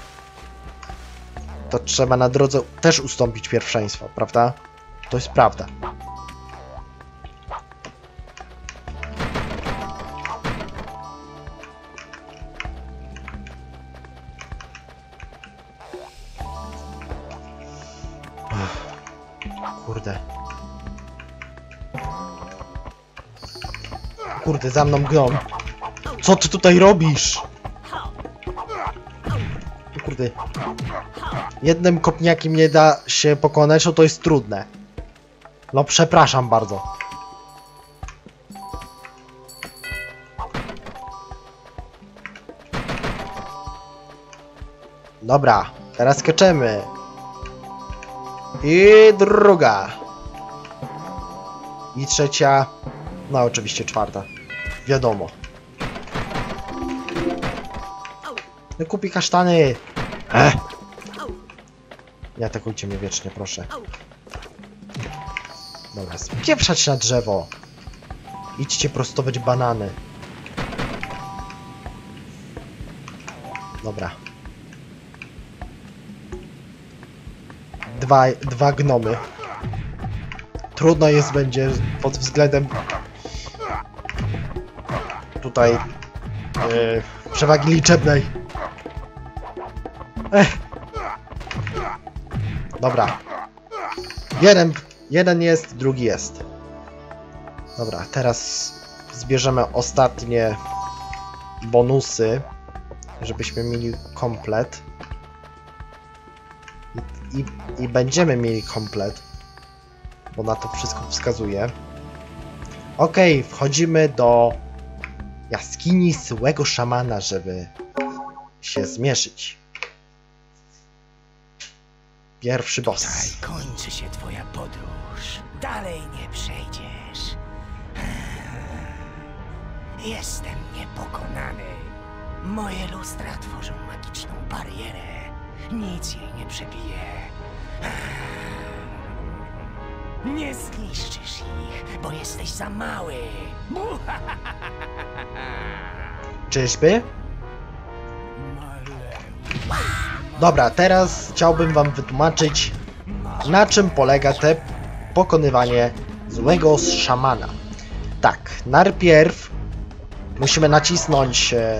To trzeba na drodze też ustąpić pierwszeństwo, prawda? To jest prawda. Kurde. Kurde, za mną gnom. Co ty tutaj robisz? Kurde. Jednym kopniakiem nie da się pokonać, no to jest trudne. No przepraszam bardzo. Dobra, teraz skaczemy. I druga. I trzecia. No oczywiście czwarta. Wiadomo. No kupi kasztany. Ech. Nie atakujcie mnie wiecznie, proszę. Dobra, spieprzać na drzewo. Idźcie prostować banany. Dobra. Dwa, dwa gnomy. Trudno jest będzie pod względem tutaj yy, przewagi liczebnej. Ech. Dobra. Jeden, jeden jest, drugi jest. Dobra, teraz zbierzemy ostatnie bonusy, żebyśmy mieli komplet. I, i, i będziemy mieli komplet, bo na to wszystko wskazuje. Okej, okay, wchodzimy do jaskini złego szamana, żeby się zmierzyć. Pierwszy boss. Tutaj kończy się twoja podróż. Dalej nie przejdziesz. Jestem niepokonany. Moje lustra tworzą magiczną barierę. Nic jej nie przebije. Nie zniszczysz ich, bo jesteś za mały. Czyżby? Dobra, teraz chciałbym wam wytłumaczyć, na czym polega te pokonywanie złego szamana. Tak, najpierw musimy nacisnąć e,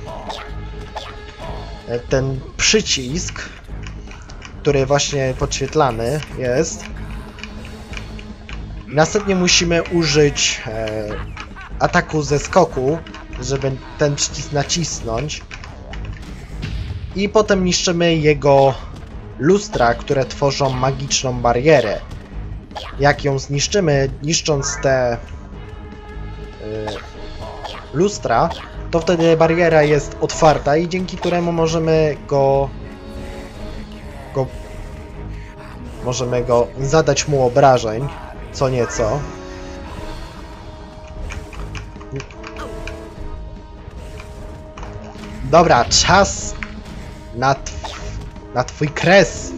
ten przycisk, który właśnie podświetlany jest. Następnie musimy użyć e, ataku ze skoku, żeby ten przycisk nacisnąć. I potem niszczymy jego lustra, które tworzą magiczną barierę. Jak ją zniszczymy, niszcząc te yy, lustra, to wtedy bariera jest otwarta i dzięki któremu możemy go, go możemy go zadać mu obrażeń, co nieco. Dobra, czas na, tw na twój kres.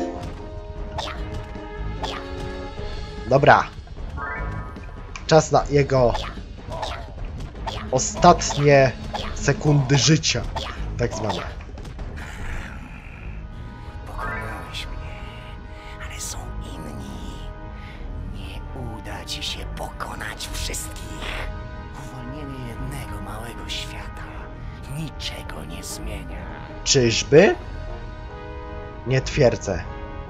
Dobra. Czas na jego ostatnie sekundy życia, tak zwane. Pokonałeś mnie, ale są inni. Nie uda ci się pokonać wszystkich. Uwolnienie jednego małego świata niczego nie zmienia. Czyżby? Nie twierdzę.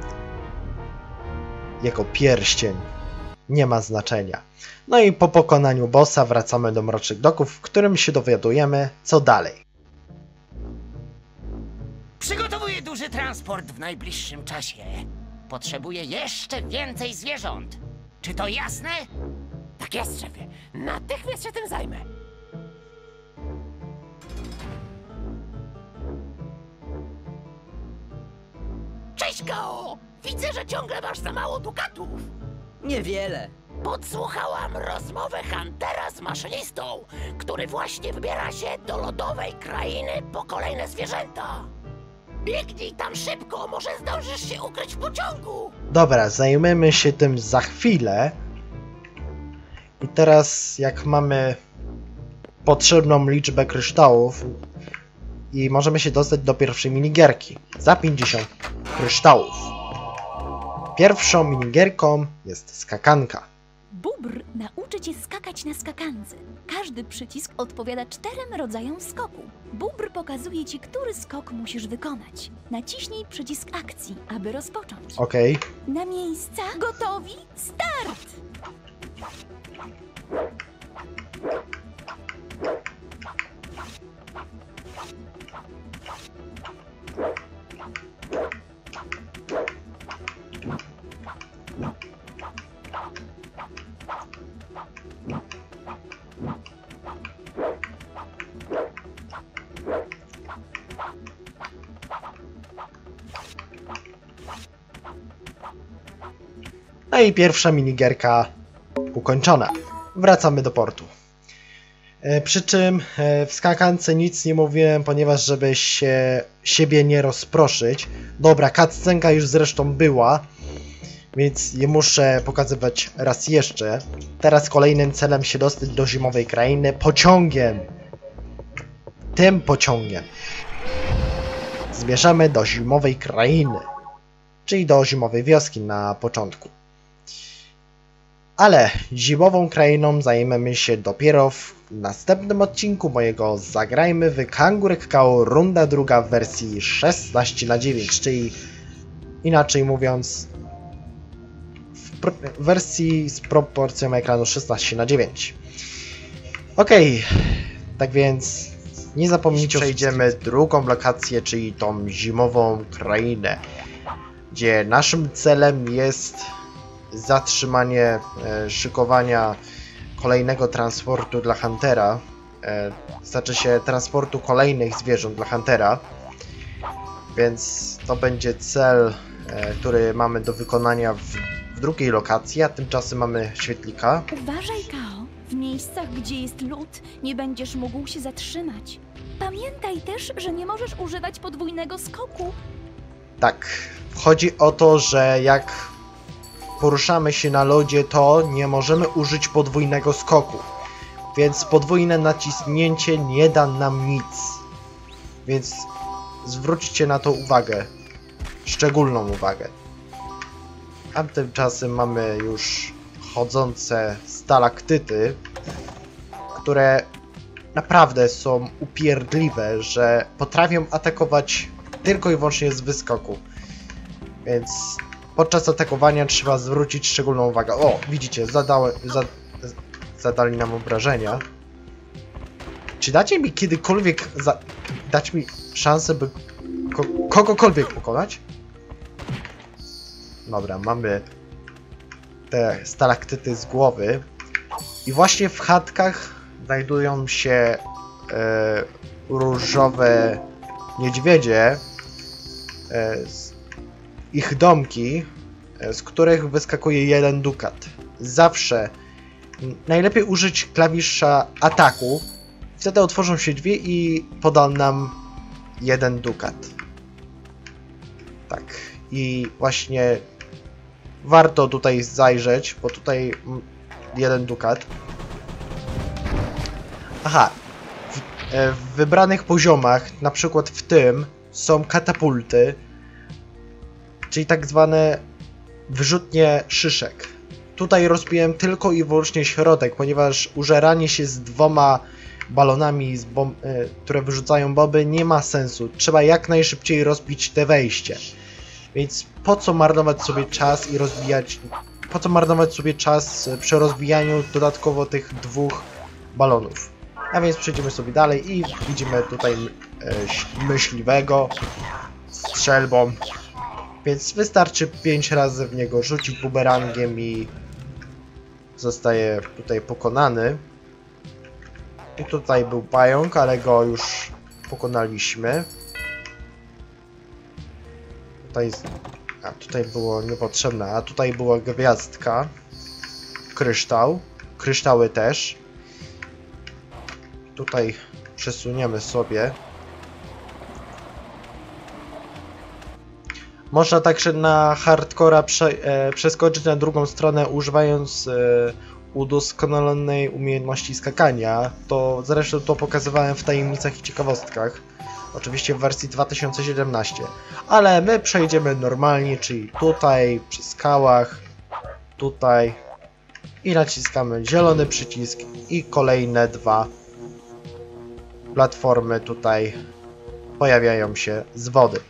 Jego pierścień nie ma znaczenia. No i po pokonaniu bossa wracamy do Mrocznych Doków, w którym się dowiadujemy, co dalej. Przygotowuję duży transport w najbliższym czasie. Potrzebuję jeszcze więcej zwierząt. Czy to jasne? Tak jest, szefie. Natychmiast się tym zajmę. Cześć, Gao! Widzę, że ciągle masz za mało dukatów. Niewiele. Podsłuchałam rozmowę Huntera z maszynistą, który właśnie wybiera się do lodowej krainy po kolejne zwierzęta. Biegnij tam szybko, może zdążysz się ukryć w pociągu. Dobra, zajmiemy się tym za chwilę. I teraz jak mamy potrzebną liczbę kryształów i możemy się dostać do pierwszej minigierki za pięćdziesiąt kryształów. Pierwszą minigierką jest skakanka. Bóbr nauczy cię skakać na skakance. Każdy przycisk odpowiada czterem rodzajom skoku. Bóbr pokazuje ci, który skok musisz wykonać. Naciśnij przycisk akcji, aby rozpocząć. Okej. Na miejsca, gotowi, start! No i pierwsza minigierka ukończona. Wracamy do portu. E, przy czym e, w skakance nic nie mówiłem, ponieważ żeby się siebie nie rozproszyć. Dobra, cutscenka już zresztą była, więc nie muszę pokazywać raz jeszcze. Teraz kolejnym celem się dostać do zimowej krainy pociągiem. Tym pociągiem. Zmierzamy do zimowej krainy, czyli do zimowej wioski na początku. Ale zimową krainą zajmiemy się dopiero w następnym odcinku mojego Zagrajmy w Kangurek K O runda druga w wersji szesnaście na dziewięć, czyli inaczej mówiąc w wersji z proporcją ekranu szesnaście na dziewięć. Okej, tak więc nie zapomnijcie, przejdziemy drugą lokację, czyli tą zimową krainę, gdzie naszym celem jest zatrzymanie e, szykowania kolejnego transportu dla Huntera, e, znaczy się transportu kolejnych zwierząt dla Huntera, więc to będzie cel, e, który mamy do wykonania w, w drugiej lokacji, a tymczasem mamy świetlika. Uważaj, Kao. W miejscach, gdzie jest lód, nie będziesz mógł się zatrzymać. Pamiętaj też, że nie możesz używać podwójnego skoku. Tak, chodzi o to, że jak poruszamy się na lodzie, to nie możemy użyć podwójnego skoku, więc podwójne naciśnięcie nie da nam nic, więc zwróćcie na to uwagę, szczególną uwagę. A tymczasem mamy już chodzące stalaktyty, które naprawdę są upierdliwe, że potrafią atakować tylko i wyłącznie z wyskoku, więc podczas atakowania trzeba zwrócić szczególną uwagę. O, widzicie, zadały, za, zadali nam obrażenia. Czy dacie mi kiedykolwiek za, dać mi szansę, by ko, kogokolwiek pokonać? Dobra, mamy te stalaktyty z głowy. I właśnie w chatkach znajdują się e, różowe niedźwiedzie. E, z, ich domki, z których wyskakuje jeden dukat. Zawsze najlepiej użyć klawisza ataku, wtedy otworzą się drzwi i poda nam jeden dukat. Tak, i właśnie warto tutaj zajrzeć, bo tutaj jeden dukat. Aha, w, w wybranych poziomach, na przykład w tym, są katapulty, czyli tak zwane wyrzutnie szyszek. Tutaj rozbiłem tylko i wyłącznie środek, ponieważ użeranie się z dwoma balonami, z bom y, które wyrzucają bomby, nie ma sensu. Trzeba jak najszybciej rozbić te wejście. Więc po co marnować sobie czas i rozbijać... Po co marnować sobie czas przy rozbijaniu dodatkowo tych dwóch balonów. A więc przejdziemy sobie dalej i widzimy tutaj y, myśliwego strzelbą. Więc wystarczy pięć razy w niego rzucić bumerangiem i zostaje tutaj pokonany. I tutaj był pająk, ale go już pokonaliśmy. Tutaj, a tutaj było niepotrzebne, a tutaj była gwiazdka. Kryształ. Kryształy też. Tutaj przesuniemy sobie. Można także na hardcora prze, e, przeskoczyć na drugą stronę, używając e, udoskonalonej umiejętności skakania. To zresztą to pokazywałem w tajemnicach i ciekawostkach. Oczywiście w wersji dwa tysiące siedemnaście. Ale my przejdziemy normalnie, czyli tutaj, przy skałach, tutaj I naciskamy zielony przycisk i kolejne dwa platformy tutaj pojawiają się z wody.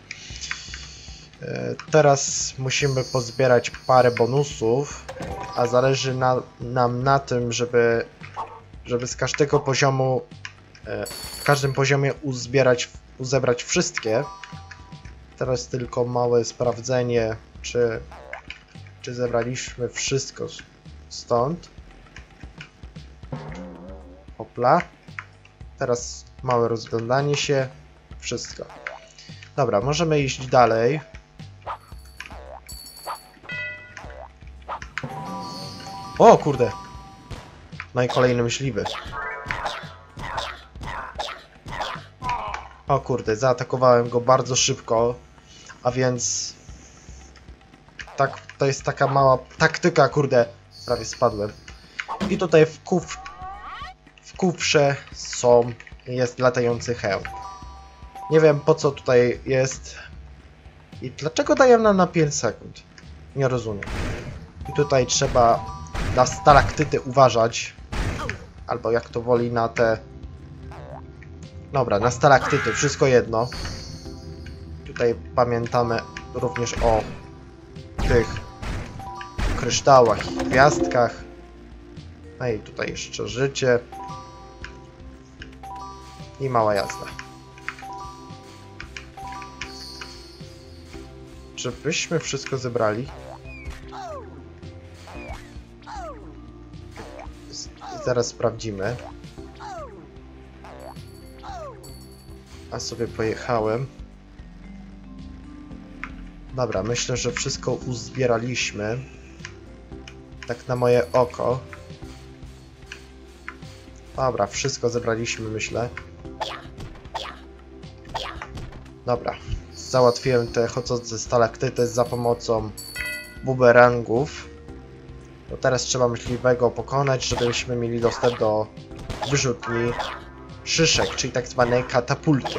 Teraz musimy pozbierać parę bonusów, a zależy na, nam na tym, żeby, żeby z każdego poziomu, w każdym poziomie uzbierać, uzebrać wszystkie. Teraz tylko małe sprawdzenie, czy, czy zebraliśmy wszystko stąd. Hopla. Teraz małe rozglądanie się. Wszystko. Dobra, możemy iść dalej. O kurde! No i kolejny myśliwy. O kurde, zaatakowałem go bardzo szybko. A więc... Tak, to jest taka mała taktyka, kurde. Prawie spadłem. I tutaj w kuf... W kufrze są... Jest latający hełm. Nie wiem, po co tutaj jest. I dlaczego dają nam na pięć sekund? Nie rozumiem. I tutaj trzeba na stalaktyty uważać. Albo jak to woli na te... Dobra, na stalaktyty, wszystko jedno. Tutaj pamiętamy również o tych kryształach i gwiazdkach. No i tutaj jeszcze życie. I mała jazda. Czy byśmy wszystko zebrali? Zaraz sprawdzimy. A sobie pojechałem. Dobra, myślę, że wszystko uzbieraliśmy. Tak na moje oko. Dobra, wszystko zebraliśmy, myślę. Dobra. Załatwiłem te chodzące stalaktyty za pomocą bumerangów. No teraz trzeba myśliwego pokonać, żebyśmy mieli dostęp do wyrzutni szyszek, czyli tak zwanej katapulty.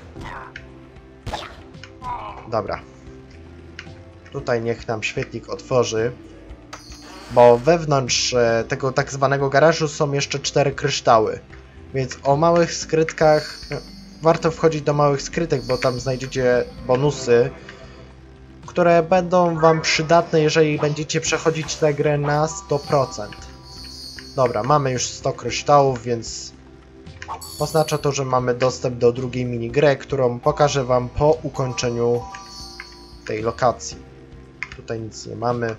Dobra. Tutaj niech nam świetlik otworzy. Bo wewnątrz tego tak zwanego garażu są jeszcze cztery kryształy. Więc o małych skrytkach... Warto wchodzić do małych skrytek, bo tam znajdziecie bonusy, które będą wam przydatne, jeżeli będziecie przechodzić tę grę na sto procent. Dobra, mamy już sto kryształów, więc oznacza to, że mamy dostęp do drugiej minigry, którą pokażę wam po ukończeniu tej lokacji. Tutaj nic nie mamy.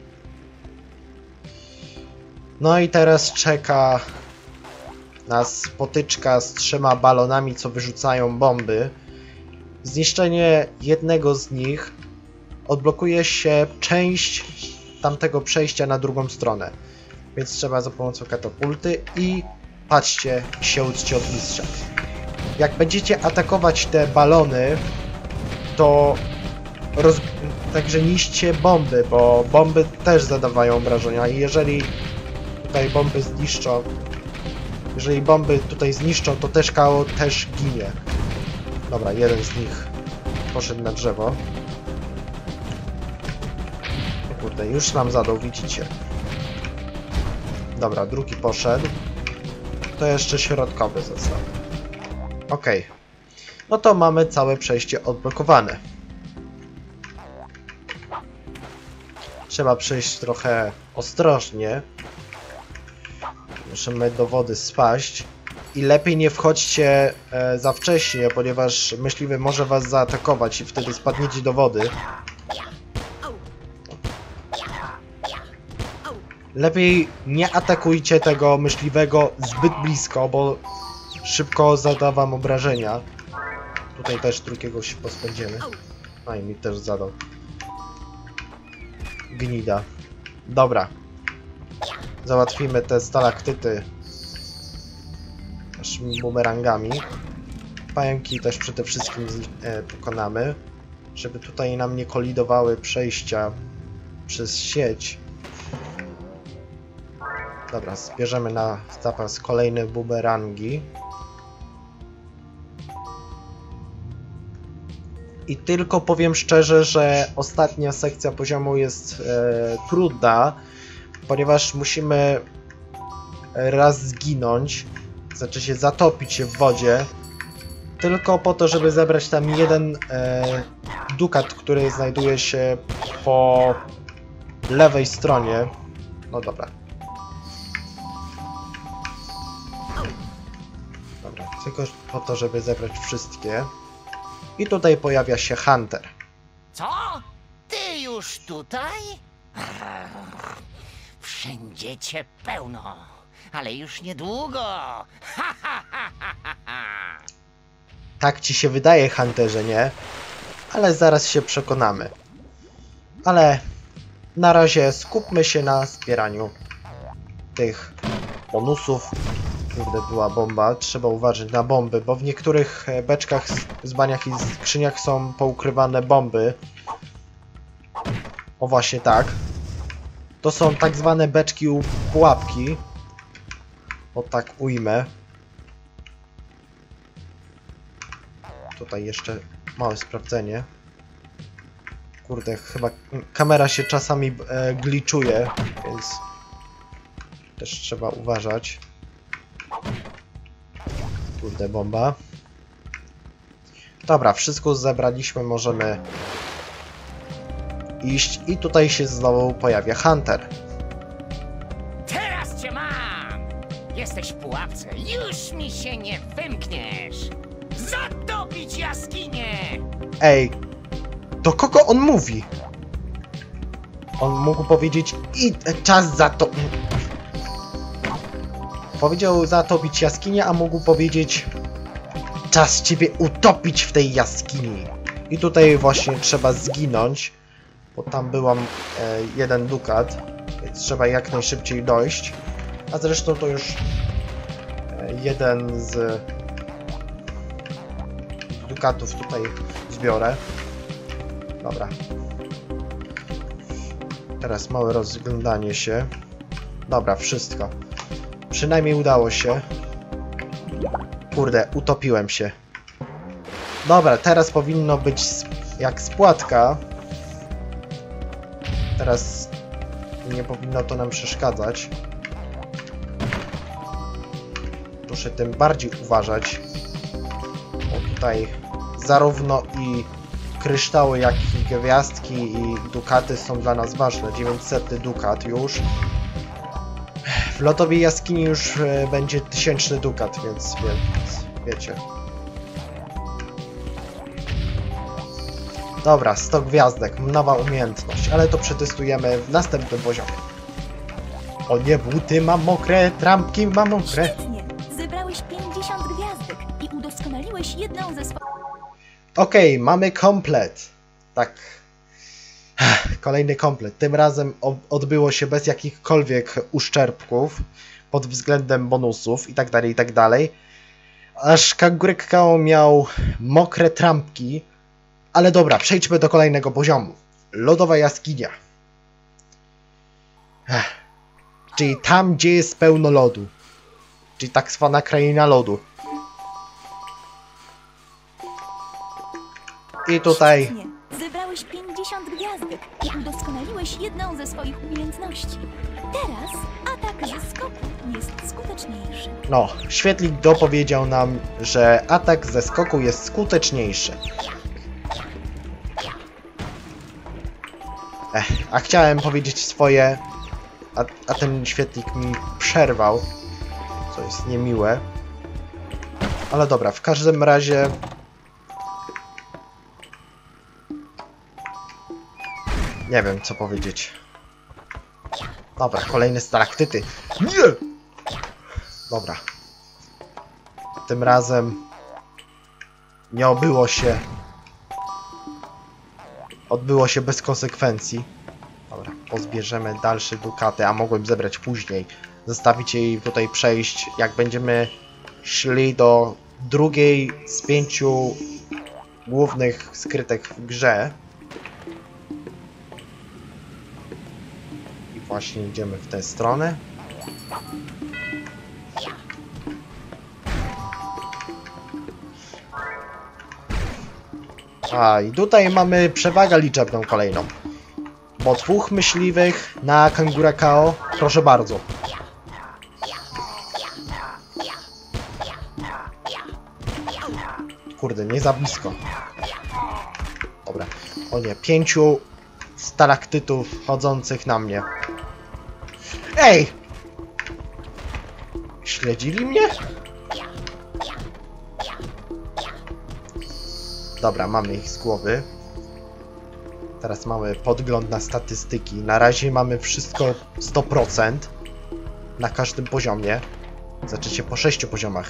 No i teraz czeka nas potyczka z trzema balonami, co wyrzucają bomby. Zniszczenie jednego z nich odblokuje się część tamtego przejścia na drugą stronę. Więc trzeba za pomocą katapulty i patrzcie, się uczcie od mistrza. Jak będziecie atakować te balony, to roz... także niszcie bomby, bo bomby też zadawają obrażenia i jeżeli tutaj bomby zniszczą, jeżeli bomby tutaj zniszczą, to też K O też ginie. Dobra, jeden z nich poszedł na drzewo. O kurde, już nam zadał, widzicie. Dobra, drugi poszedł. To jeszcze środkowy został. Okej. Okay. No to mamy całe przejście odblokowane. Trzeba przejść trochę ostrożnie. Musimy do wody spaść. I lepiej nie wchodźcie e, za wcześnie, ponieważ myśliwy może was zaatakować i wtedy spadniecie do wody. Lepiej nie atakujcie tego myśliwego zbyt blisko, bo szybko zada wam obrażenia. Tutaj też drugiego się pozbędziemy. No i mi też zadał. Gnida. Dobra. Załatwimy te stalaktyty naszymi bumerangami. Pająki też przede wszystkim e, pokonamy, żeby tutaj nam nie kolidowały przejścia przez sieć. Dobra, zbierzemy na zapas kolejne bumerangi. I tylko powiem szczerze, że ostatnia sekcja poziomu jest e, trudna, ponieważ musimy raz zginąć, znaczy się zatopić się w wodzie, tylko po to, żeby zebrać tam jeden e, dukat, który znajduje się po lewej stronie. No dobra. Dobra, tylko po to, żeby zebrać wszystkie. I tutaj pojawia się Hunter. Co? Ty już tutaj? Wszędzie cię pełno, ale już niedługo. Ha, ha, ha, ha, ha. Tak ci się wydaje, Hunterze, nie? Ale zaraz się przekonamy. Ale na razie skupmy się na zbieraniu tych bonusów. Kurde, była bomba. Trzeba uważać na bomby, bo w niektórych beczkach, zbaniach i skrzyniach są poukrywane bomby. O właśnie tak. To są tak zwane beczki u pułapki. O tak ujmę. Tutaj jeszcze małe sprawdzenie. Kurde, chyba kamera się czasami e, glitchuje, więc też trzeba uważać. Kurde, bomba. Dobra, wszystko zebraliśmy, możemy iść i tutaj się znowu pojawia Hunter. Teraz cię mam! Jesteś w pułapce, już mi się nie wymkniesz! Zatopić jaskinię! Ej, do kogo on mówi? On mógł powiedzieć i czas za to. Powiedział zatopić jaskinię, a mógł powiedzieć czas ciebie utopić w tej jaskini. I tutaj właśnie trzeba zginąć, bo tam byłam e, jeden dukat, więc trzeba jak najszybciej dojść. A zresztą to już e, jeden z dukatów tutaj zbiorę. Dobra. Teraz małe rozglądanie się. Dobra, wszystko. Przynajmniej udało się. Kurde, utopiłem się. Dobra, teraz powinno być jak spłatka. Teraz nie powinno to nam przeszkadzać. Muszę tym bardziej uważać. Bo tutaj zarówno i kryształy, jak i gwiazdki i dukaty są dla nas ważne. dziewięćsetny dukat już. W lotowej jaskini już e, będzie tysięczny dukat, więc, więc wiecie. Dobra, sto gwiazdek, nowa umiejętność, ale to przetestujemy w następnym poziomie. O nie, buty mam mokre, trampki mam mokre. Świetnie! Zebrałeś pięćdziesiąt gwiazdek i udoskonaliłeś jedną ze swoich... Okej, okay, mamy komplet. Tak. Kolejny komplet. Tym razem odbyło się bez jakichkolwiek uszczerbków pod względem bonusów i tak dalej, i tak dalej. Aż Kangurek Kao miał mokre trampki. Ale dobra, przejdźmy do kolejnego poziomu. Lodowa jaskinia. Ech. Czyli tam, gdzie jest pełno lodu. Czyli tak zwana kraina lodu. I tutaj... Świetnie. Zebrałeś pięćdziesiąt gwiazdek i udoskonaliłeś jedną ze swoich umiejętności. Teraz atak ze skoku jest skuteczniejszy. No, świetlik dopowiedział nam, że atak ze skoku jest skuteczniejszy. Ech, a chciałem powiedzieć swoje, a, a ten świetlik mi przerwał, co jest niemiłe. Ale dobra, w każdym razie... Nie wiem, co powiedzieć. Dobra, kolejne stalaktyty. Nie! Dobra. Tym razem nie obyło się. Odbyło się bez konsekwencji. Dobra, pozbierzemy dalsze dukaty, a mogłem zebrać później. Zostawić jej tutaj przejść, jak będziemy szli do drugiej z pięciu głównych skrytek w grze. I właśnie idziemy w tę stronę. A, i tutaj mamy przewagę liczebną kolejną. bo dwóch myśliwych na kangura Kao, proszę bardzo. Kurde, nie za blisko. Dobra, o nie, pięciu stalaktytów chodzących na mnie. Ej! Śledzili mnie? Dobra, mamy ich z głowy. Teraz mamy podgląd na statystyki. Na razie mamy wszystko sto procent. Na każdym poziomie. Znaczy po sześciu poziomach.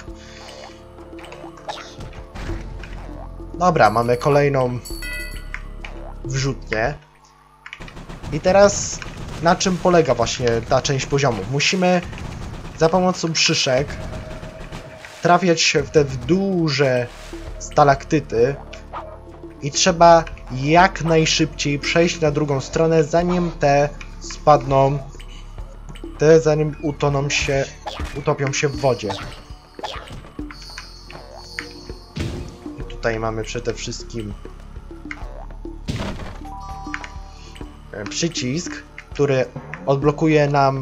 Dobra, mamy kolejną wrzutnię. I teraz na czym polega właśnie ta część poziomów? Musimy za pomocą szyszek trafiać w te duże stalaktyty i trzeba jak najszybciej przejść na drugą stronę, zanim te spadną, te zanim utoną się, utopią się w wodzie. I tutaj mamy przede wszystkim przycisk, który odblokuje nam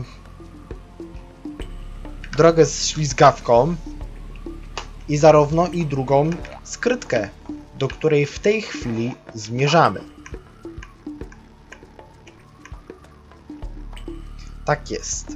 drogę z ślizgawką i zarówno i drugą skrytkę, do której w tej chwili zmierzamy. Tak jest.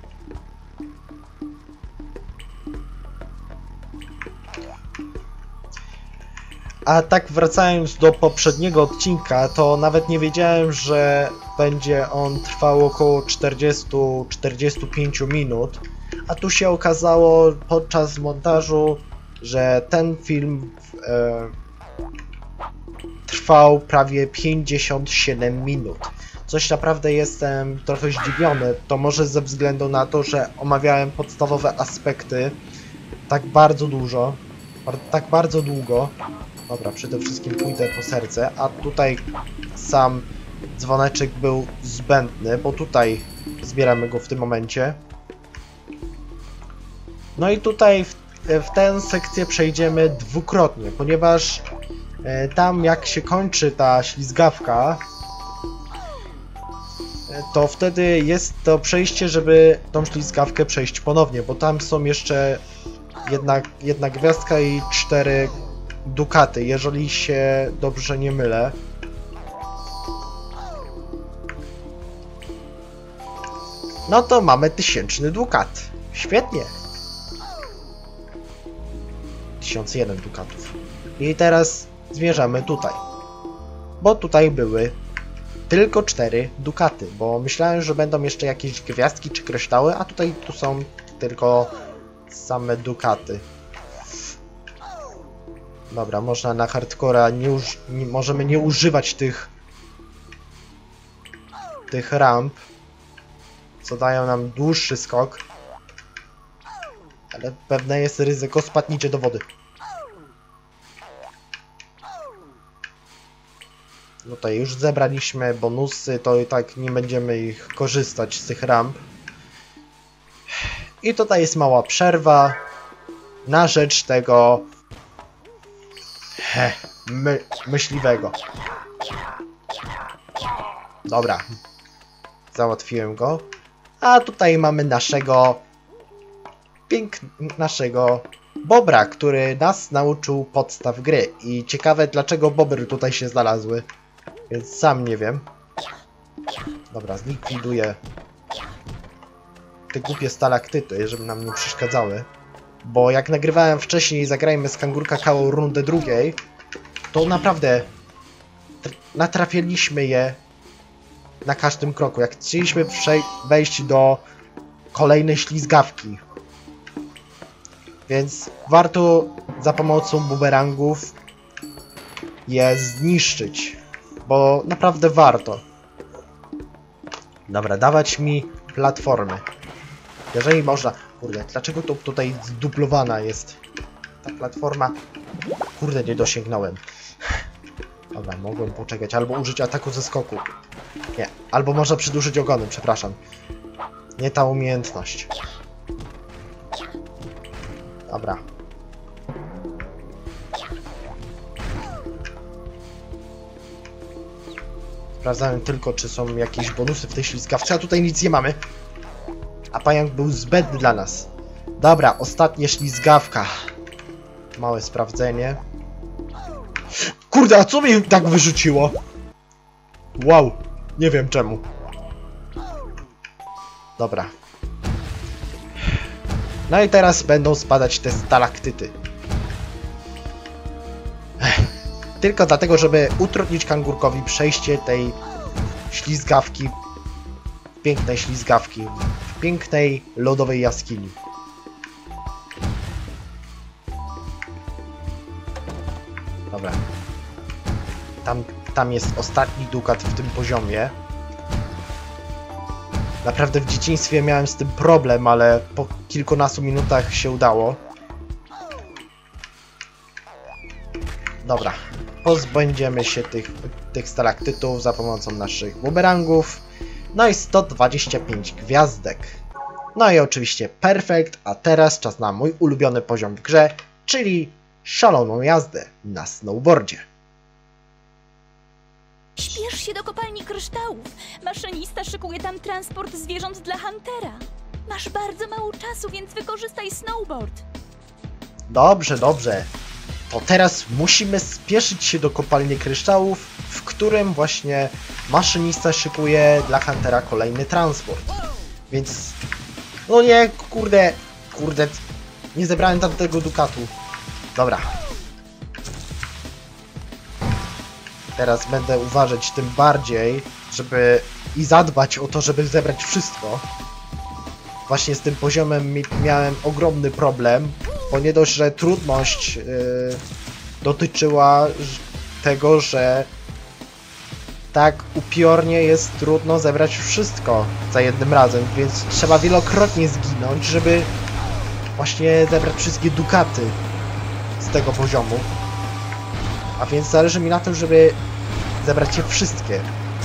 A tak wracając do poprzedniego odcinka, to nawet nie wiedziałem, że będzie on trwał około czterdzieści do czterdziestu pięciu minut, a tu się okazało podczas montażu, że ten film e, trwał prawie pięćdziesiąt siedem minut. Coś naprawdę jestem trochę zdziwiony, to może ze względu na to, że omawiałem podstawowe aspekty tak bardzo dużo, tak bardzo długo. Dobra, przede wszystkim pójdę po serce, a tutaj sam dzwoneczek był zbędny, bo tutaj zbieramy go w tym momencie. No i tutaj w, w tę sekcję przejdziemy dwukrotnie, ponieważ e, tam jak się kończy ta ślizgawka, e, to wtedy jest to przejście, żeby tą ślizgawkę przejść ponownie, bo tam są jeszcze jedna, jedna gwiazdka i cztery dukaty, jeżeli się dobrze nie mylę. No to mamy tysięczny dukat. Świetnie. tysiąc jeden dukatów. I teraz zmierzamy tutaj. Bo tutaj były tylko cztery dukaty, bo myślałem, że będą jeszcze jakieś gwiazdki czy kryształy, a tutaj tu są tylko same dukaty. Dobra, można na hardcora nie, uż nie możemy nie używać tych tych ramp, co dają nam dłuższy skok, ale pewne jest ryzyko, spadnijcie do wody. No to już zebraliśmy bonusy, to i tak nie będziemy ich korzystać z tych ramp. I tutaj jest mała przerwa na rzecz tego He, my, myśliwego. Dobra. Załatwiłem go. A tutaj mamy naszego pięk... naszego bobra, który nas nauczył podstaw gry. I ciekawe, dlaczego bobry tutaj się znalazły. Więc sam nie wiem. Dobra, zlikwiduję te głupie stalaktyty, żeby nam nie przeszkadzały. Bo jak nagrywałem wcześniej Zagrajmy z Kangurka Kao rundę drugiej, to naprawdę natrafialiśmy je na każdym kroku. Jak chcieliśmy wejść do kolejnej ślizgawki. Więc warto za pomocą bumerangów je zniszczyć. Bo naprawdę warto. Dobra, dawać mi platformy. Jeżeli można... Kurde, dlaczego to tutaj zdublowana jest ta platforma? Kurde, nie dosięgnąłem. Dobra, mogłem poczekać. Albo użyć ataku ze skoku. Nie, albo można przedłużyć ogonem, przepraszam. Nie ta umiejętność. Dobra. Sprawdzałem tylko, czy są jakieś bonusy w tej ślizgawce, a tutaj nic nie mamy. A pająk był zbyt dla nas. Dobra, ostatnia ślizgawka. Małe sprawdzenie. Kurde, a co mnie tak wyrzuciło? Wow, nie wiem czemu. Dobra. No i teraz będą spadać te stalaktyty. Ech. Tylko dlatego, żeby utrudnić kangurkowi przejście tej ślizgawki, pięknej ślizgawki, w pięknej lodowej jaskini. Dobra. Tam, tam jest ostatni dukat w tym poziomie. Naprawdę w dzieciństwie miałem z tym problem, ale po kilkunastu minutach się udało. Dobra. Pozbędziemy się tych, tych stalaktytów za pomocą naszych bumerangów. No i sto dwadzieścia pięć gwiazdek. No i oczywiście perfekt, a teraz czas na mój ulubiony poziom w grze, czyli szaloną jazdę na snowboardzie. Śpiesz się do kopalni kryształów. Maszynista szykuje tam transport zwierząt dla Huntera. Masz bardzo mało czasu, więc wykorzystaj snowboard. Dobrze, dobrze. To teraz musimy spieszyć się do kopalni kryształów, w którym właśnie maszynista szykuje dla Huntera kolejny transport. Więc... No nie, kurde, kurde, nie zebrałem tamtego dukatu. Dobra. Teraz będę uważać tym bardziej, żeby i zadbać o to, żeby zebrać wszystko. Właśnie z tym poziomem mi miałem ogromny problem, bo nie dość, że trudność yy, dotyczyła tego, że tak upiornie jest trudno zebrać wszystko za jednym razem, więc trzeba wielokrotnie zginąć, żeby właśnie zebrać wszystkie dukaty z tego poziomu. A więc zależy mi na tym, żeby zebrać je wszystkie.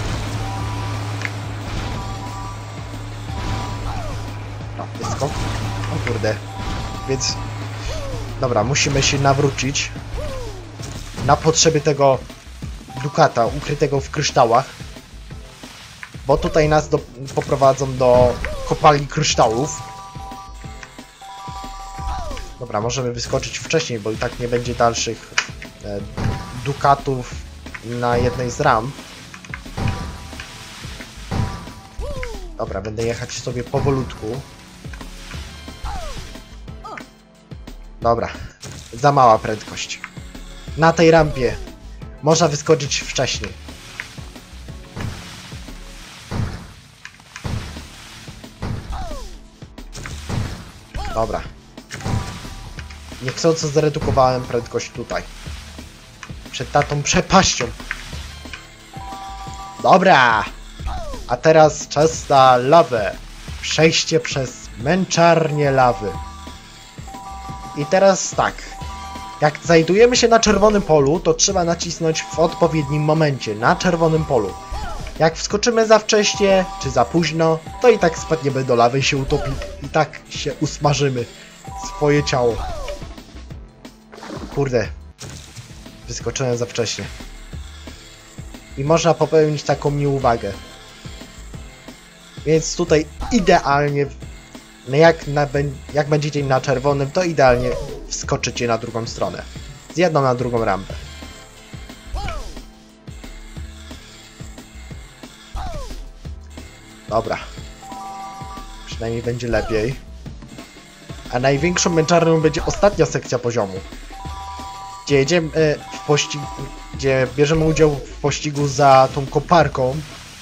No, wyskok. O kurde. Więc... Dobra, musimy się nawrócić na potrzeby tego dukata ukrytego w kryształach. Bo tutaj nas do, poprowadzą do kopalni kryształów. Dobra, możemy wyskoczyć wcześniej, bo i tak nie będzie dalszych e, dukatów na jednej z ram. Dobra, będę jechać sobie powolutku. Dobra, za mała prędkość. Na tej rampie można wyskoczyć wcześniej. Dobra. Niechcąco zredukowałem prędkość tutaj. Przed tatą przepaścią. Dobra! A teraz czas na lawę. Przejście przez męczarnię lawy. I teraz tak. Jak znajdujemy się na czerwonym polu, to trzeba nacisnąć w odpowiednim momencie. Na czerwonym polu. Jak wskoczymy za wcześnie, czy za późno, to i tak spadniemy do lawy i się utopi. I tak się usmażymy swoje ciało. Kurde. Wyskoczyłem za wcześnie. I można popełnić taką nieuwagę. Więc tutaj idealnie, no jak, na, jak będziecie na czerwonym, to idealnie wskoczycie na drugą stronę. Z jedną na drugą rampę. Dobra. Przynajmniej będzie lepiej. A największą męczarnią będzie ostatnia sekcja poziomu. Gdzie jedziemy w pościgu, gdzie bierzemy udział w pościgu za tą koparką.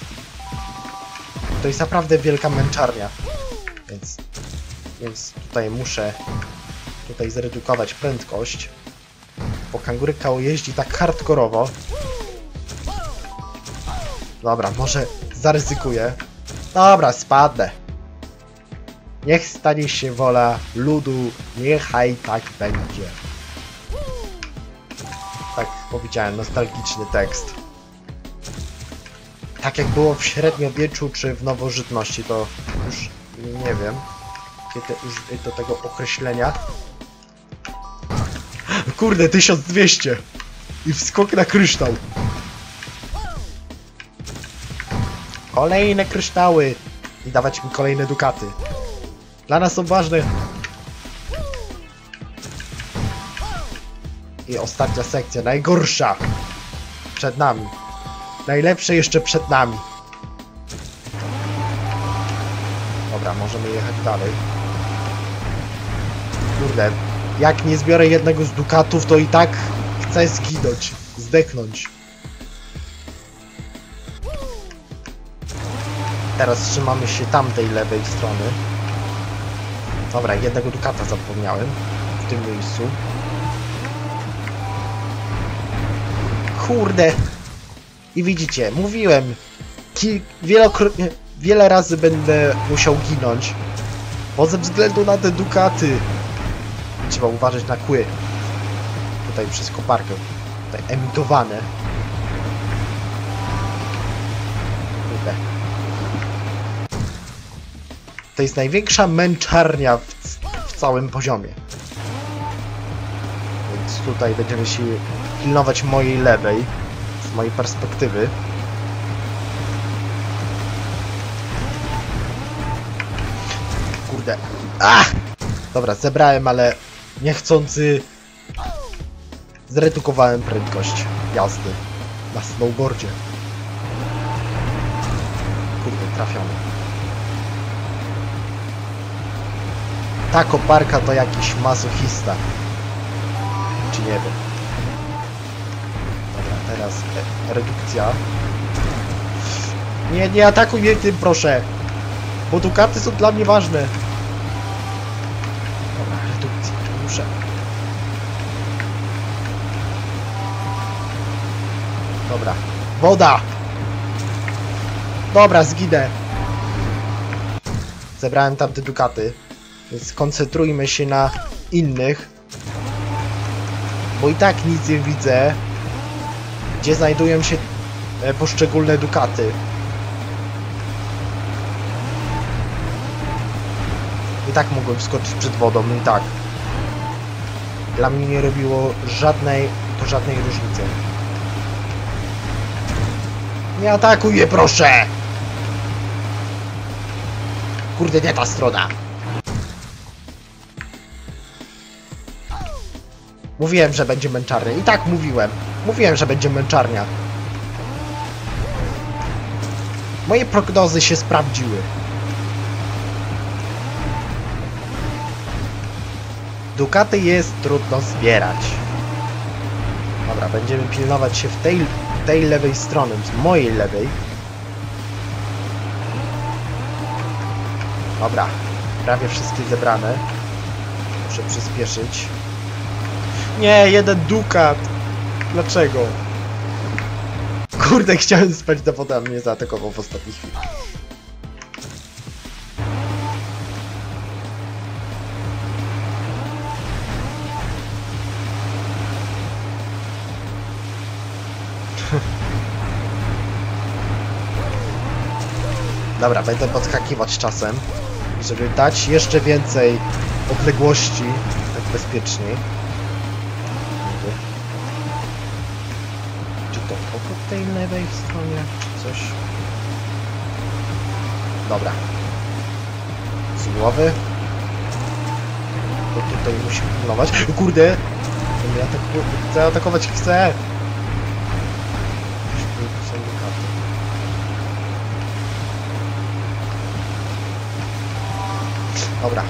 To jest naprawdę wielka męczarnia. Więc, więc tutaj muszę tutaj zredukować prędkość. Bo kanguryka jeździ tak hardkorowo. Dobra, może zaryzykuję. Dobra, spadnę. Niech stanie się wola ludu, niechaj tak będzie. Tak powiedziałem, nostalgiczny tekst. Tak jak było w średniowieczu czy w nowożytności, to już nie wiem, kiedy użyć do tego określenia. Kurde, tysiąc dwieście! I wskok na kryształ. Kolejne kryształy. I dawać mi kolejne dukaty. Dla nas są ważne. I ostatnia sekcja, najgorsza. Przed nami. Najlepsze jeszcze przed nami. Dobra, możemy jechać dalej. Kurde, jak nie zbiorę jednego z dukatów, to i tak chcę zginąć, zdechnąć. Teraz trzymamy się tamtej lewej strony. Dobra, jednego dukata zapomniałem w tym miejscu. Kurde. I widzicie, mówiłem, wielokrotnie, wiele razy będę musiał ginąć, bo ze względu na te dukaty trzeba uważać na kły. Tutaj przez koparkę, tutaj emitowane. Kurde. To jest największa męczarnia w, w całym poziomie. Więc tutaj będziemy się pilnować mojej lewej, z mojej perspektywy. Kurde. Ach! Dobra, zebrałem, ale niechcący zredukowałem prędkość jazdy na snowboardzie. Kurde, trafiony. Ta koparka to jakiś masochista. Czy nie wiem. Dobra, teraz e, redukcja. Nie, nie atakuj mnie tym, proszę. Bo dukaty są dla mnie ważne. Dobra, redukcja. Muszę. Dobra. Woda! Dobra, zginę. Zebrałem tamte dukaty. Więc skoncentrujmy się na innych. Bo i tak nic nie widzę, gdzie znajdują się poszczególne dukaty. I tak mogłem wskoczyć przed wodą, no i tak. Dla mnie nie robiło żadnej, to żadnej różnicy. Nie atakuj je, proszę! Kurde, nie ta strona. Mówiłem, że będzie męczarnia. I tak mówiłem. Mówiłem, że będzie męczarnia. Moje prognozy się sprawdziły. Dukaty jest trudno zbierać. Dobra, będziemy pilnować się w tej, tej lewej strony, z mojej lewej. Dobra, prawie wszystkie zebrane. Muszę przyspieszyć. Nie, jeden dukat! Dlaczego? Kurde, chciałem spać na wodę, a mnie zaatakował w ostatniej chwili. Dobra, będę podskakiwać czasem, żeby dać jeszcze więcej odległości, tak bezpieczniej. Czy to po tej lewej stronie, czy coś? Dobra. Z głowy. To tutaj musimy pilnować. Kurde! Ja tak chcę atakować, chcę! Dobra.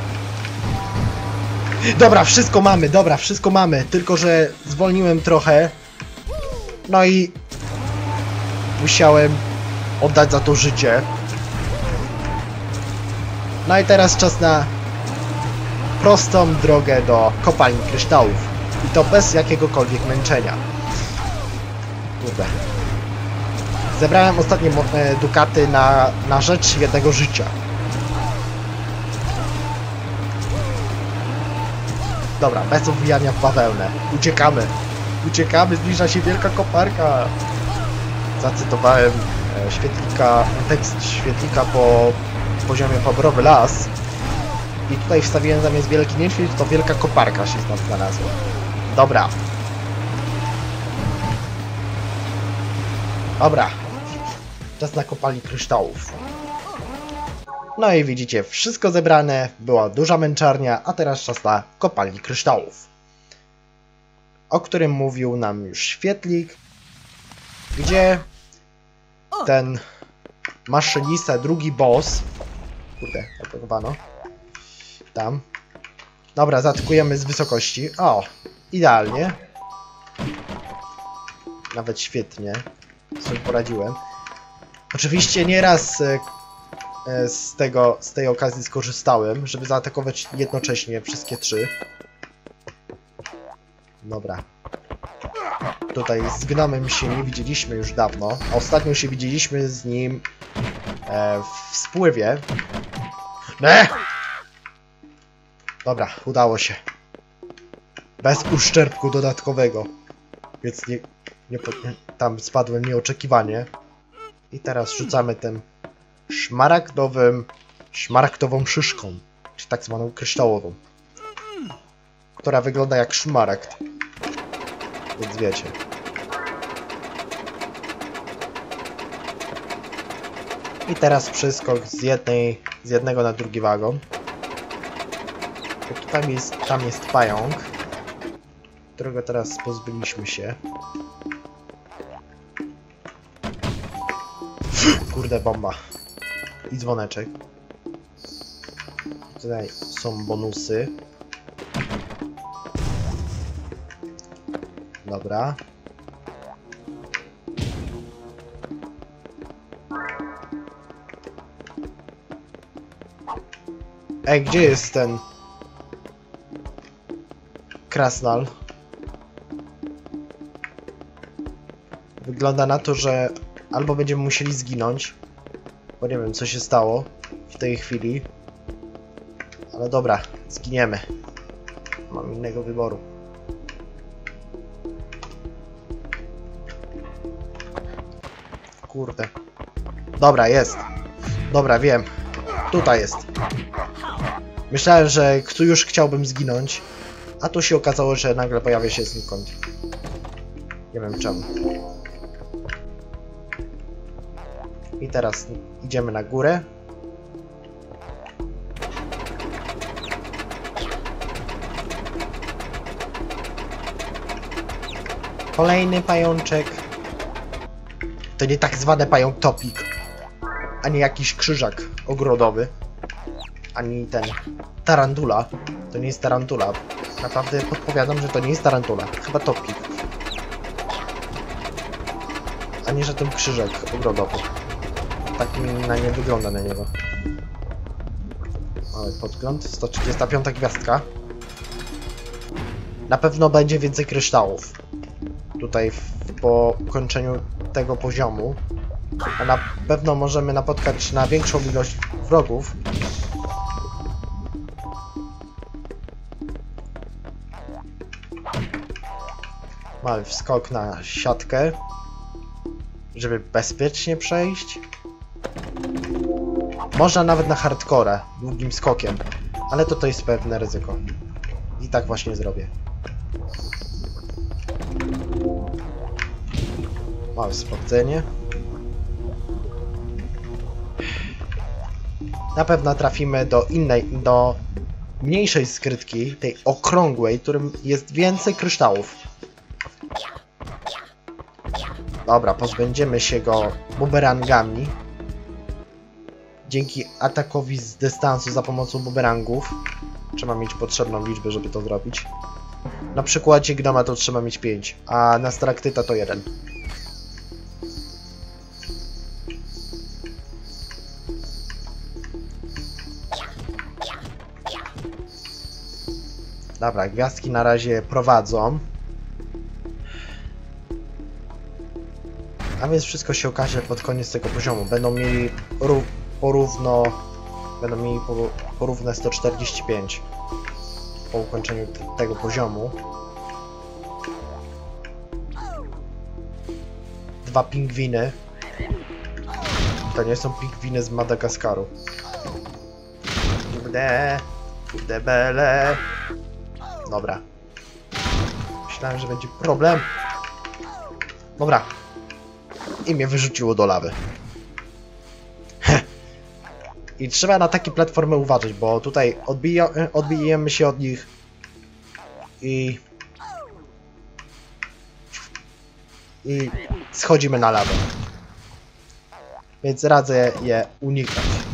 Dobra, wszystko mamy, dobra, wszystko mamy. Tylko że zwolniłem trochę. No i musiałem oddać za to życie. No i teraz czas na prostą drogę do kopalni kryształów. I to bez jakiegokolwiek męczenia. Kurde. Zebrałem ostatnie dukaty na, na rzecz jednego życia. Dobra, bez obwijania w bawełnę. Uciekamy. Uciekamy, zbliża się wielka koparka. Zacytowałem e, świetlika, tekst świetlika po poziomie Bobrowy Las. I tutaj wstawiłem zamiast wielki niedźwiedź, to wielka koparka się tam znalazła. Dobra. Dobra. Czas na kopalni kryształów. No i widzicie, wszystko zebrane, była duża męczarnia, a teraz czas na kopalni kryształów. O którym mówił nam już świetlik, gdzie ten maszynista, drugi boss, kurde, atakowano, tam. Dobra, zaatakujemy z wysokości. O, idealnie. Nawet świetnie sobie poradziłem. Oczywiście nieraz e, e, z tego, z tej okazji skorzystałem, żeby zaatakować jednocześnie wszystkie trzy. Dobra. Tutaj z Gnomem się nie widzieliśmy już dawno. A ostatnio się widzieliśmy z nim e, w spływie. Ne! Dobra, udało się. Bez uszczerbku dodatkowego. Więc nie, nie, tam spadłem nieoczekiwanie. I teraz rzucamy tym szmaragdowym, szmaragdową szyszką. Czyli tak zwaną kryształową. Która wygląda jak szmaragd. Więc wiecie. I teraz przeskok z jednej, z jednego na drugi wagon. Bo tam jest, tam jest pająk, którego teraz pozbyliśmy się. Kurde, bomba. I dzwoneczek. Tutaj są bonusy. Dobra. Ej, gdzie jest ten krasnal? Wygląda na to, że albo będziemy musieli zginąć, bo nie wiem, co się stało w tej chwili. Ale dobra, zginiemy. Mam innego wyboru. Kurde. Dobra, jest. Dobra, wiem. Tutaj jest. Myślałem, że już chciałbym zginąć, a tu się okazało, że nagle pojawia się znikąd. Nie wiem czemu. I teraz idziemy na górę. Kolejny pajączek. To nie tak zwany pająk topik, ani jakiś krzyżak ogrodowy, ani ten tarantula. To nie jest tarantula. Naprawdę podpowiadam, że to nie jest tarantula. Chyba topik. Ani że ten krzyżak ogrodowy. Tak mi na nie wygląda na niego. Mały podgląd. sto trzydziesta piąta gwiazdka. Na pewno będzie więcej kryształów. Tutaj w, po ukończeniu tego poziomu. A na pewno możemy napotkać na większą ilość wrogów. Mały wskok na siatkę, żeby bezpiecznie przejść. Można nawet na hardcore, długim skokiem, ale to to jest pewne ryzyko. I tak właśnie zrobię. Małe sprawdzenie. Na pewno trafimy do innej, do mniejszej skrytki, tej okrągłej, w którym jest więcej kryształów. Dobra, pozbędziemy się go bumerangami. Dzięki atakowi z dystansu za pomocą bumerangów. Trzeba mieć potrzebną liczbę, żeby to zrobić. Na przykładzie Gnoma to trzeba mieć pięć, a na Stalaktyta to jeden. Dobra, gwiazdki na razie prowadzą. A więc wszystko się okaże pod koniec tego poziomu. Będą mieli porówno... Będą mieli porówne sto czterdzieści pięć po ukończeniu tego poziomu. Dwa pingwiny. To nie są pingwiny z Madagaskaru. Kurde, kurde bele. Dobra. Myślałem, że będzie problem. Dobra. I mnie wyrzuciło do lawy. I trzeba na takie platformy uważać, bo tutaj odbija, odbijemy się od nich i... I schodzimy na lawę. Więc radzę je unikać.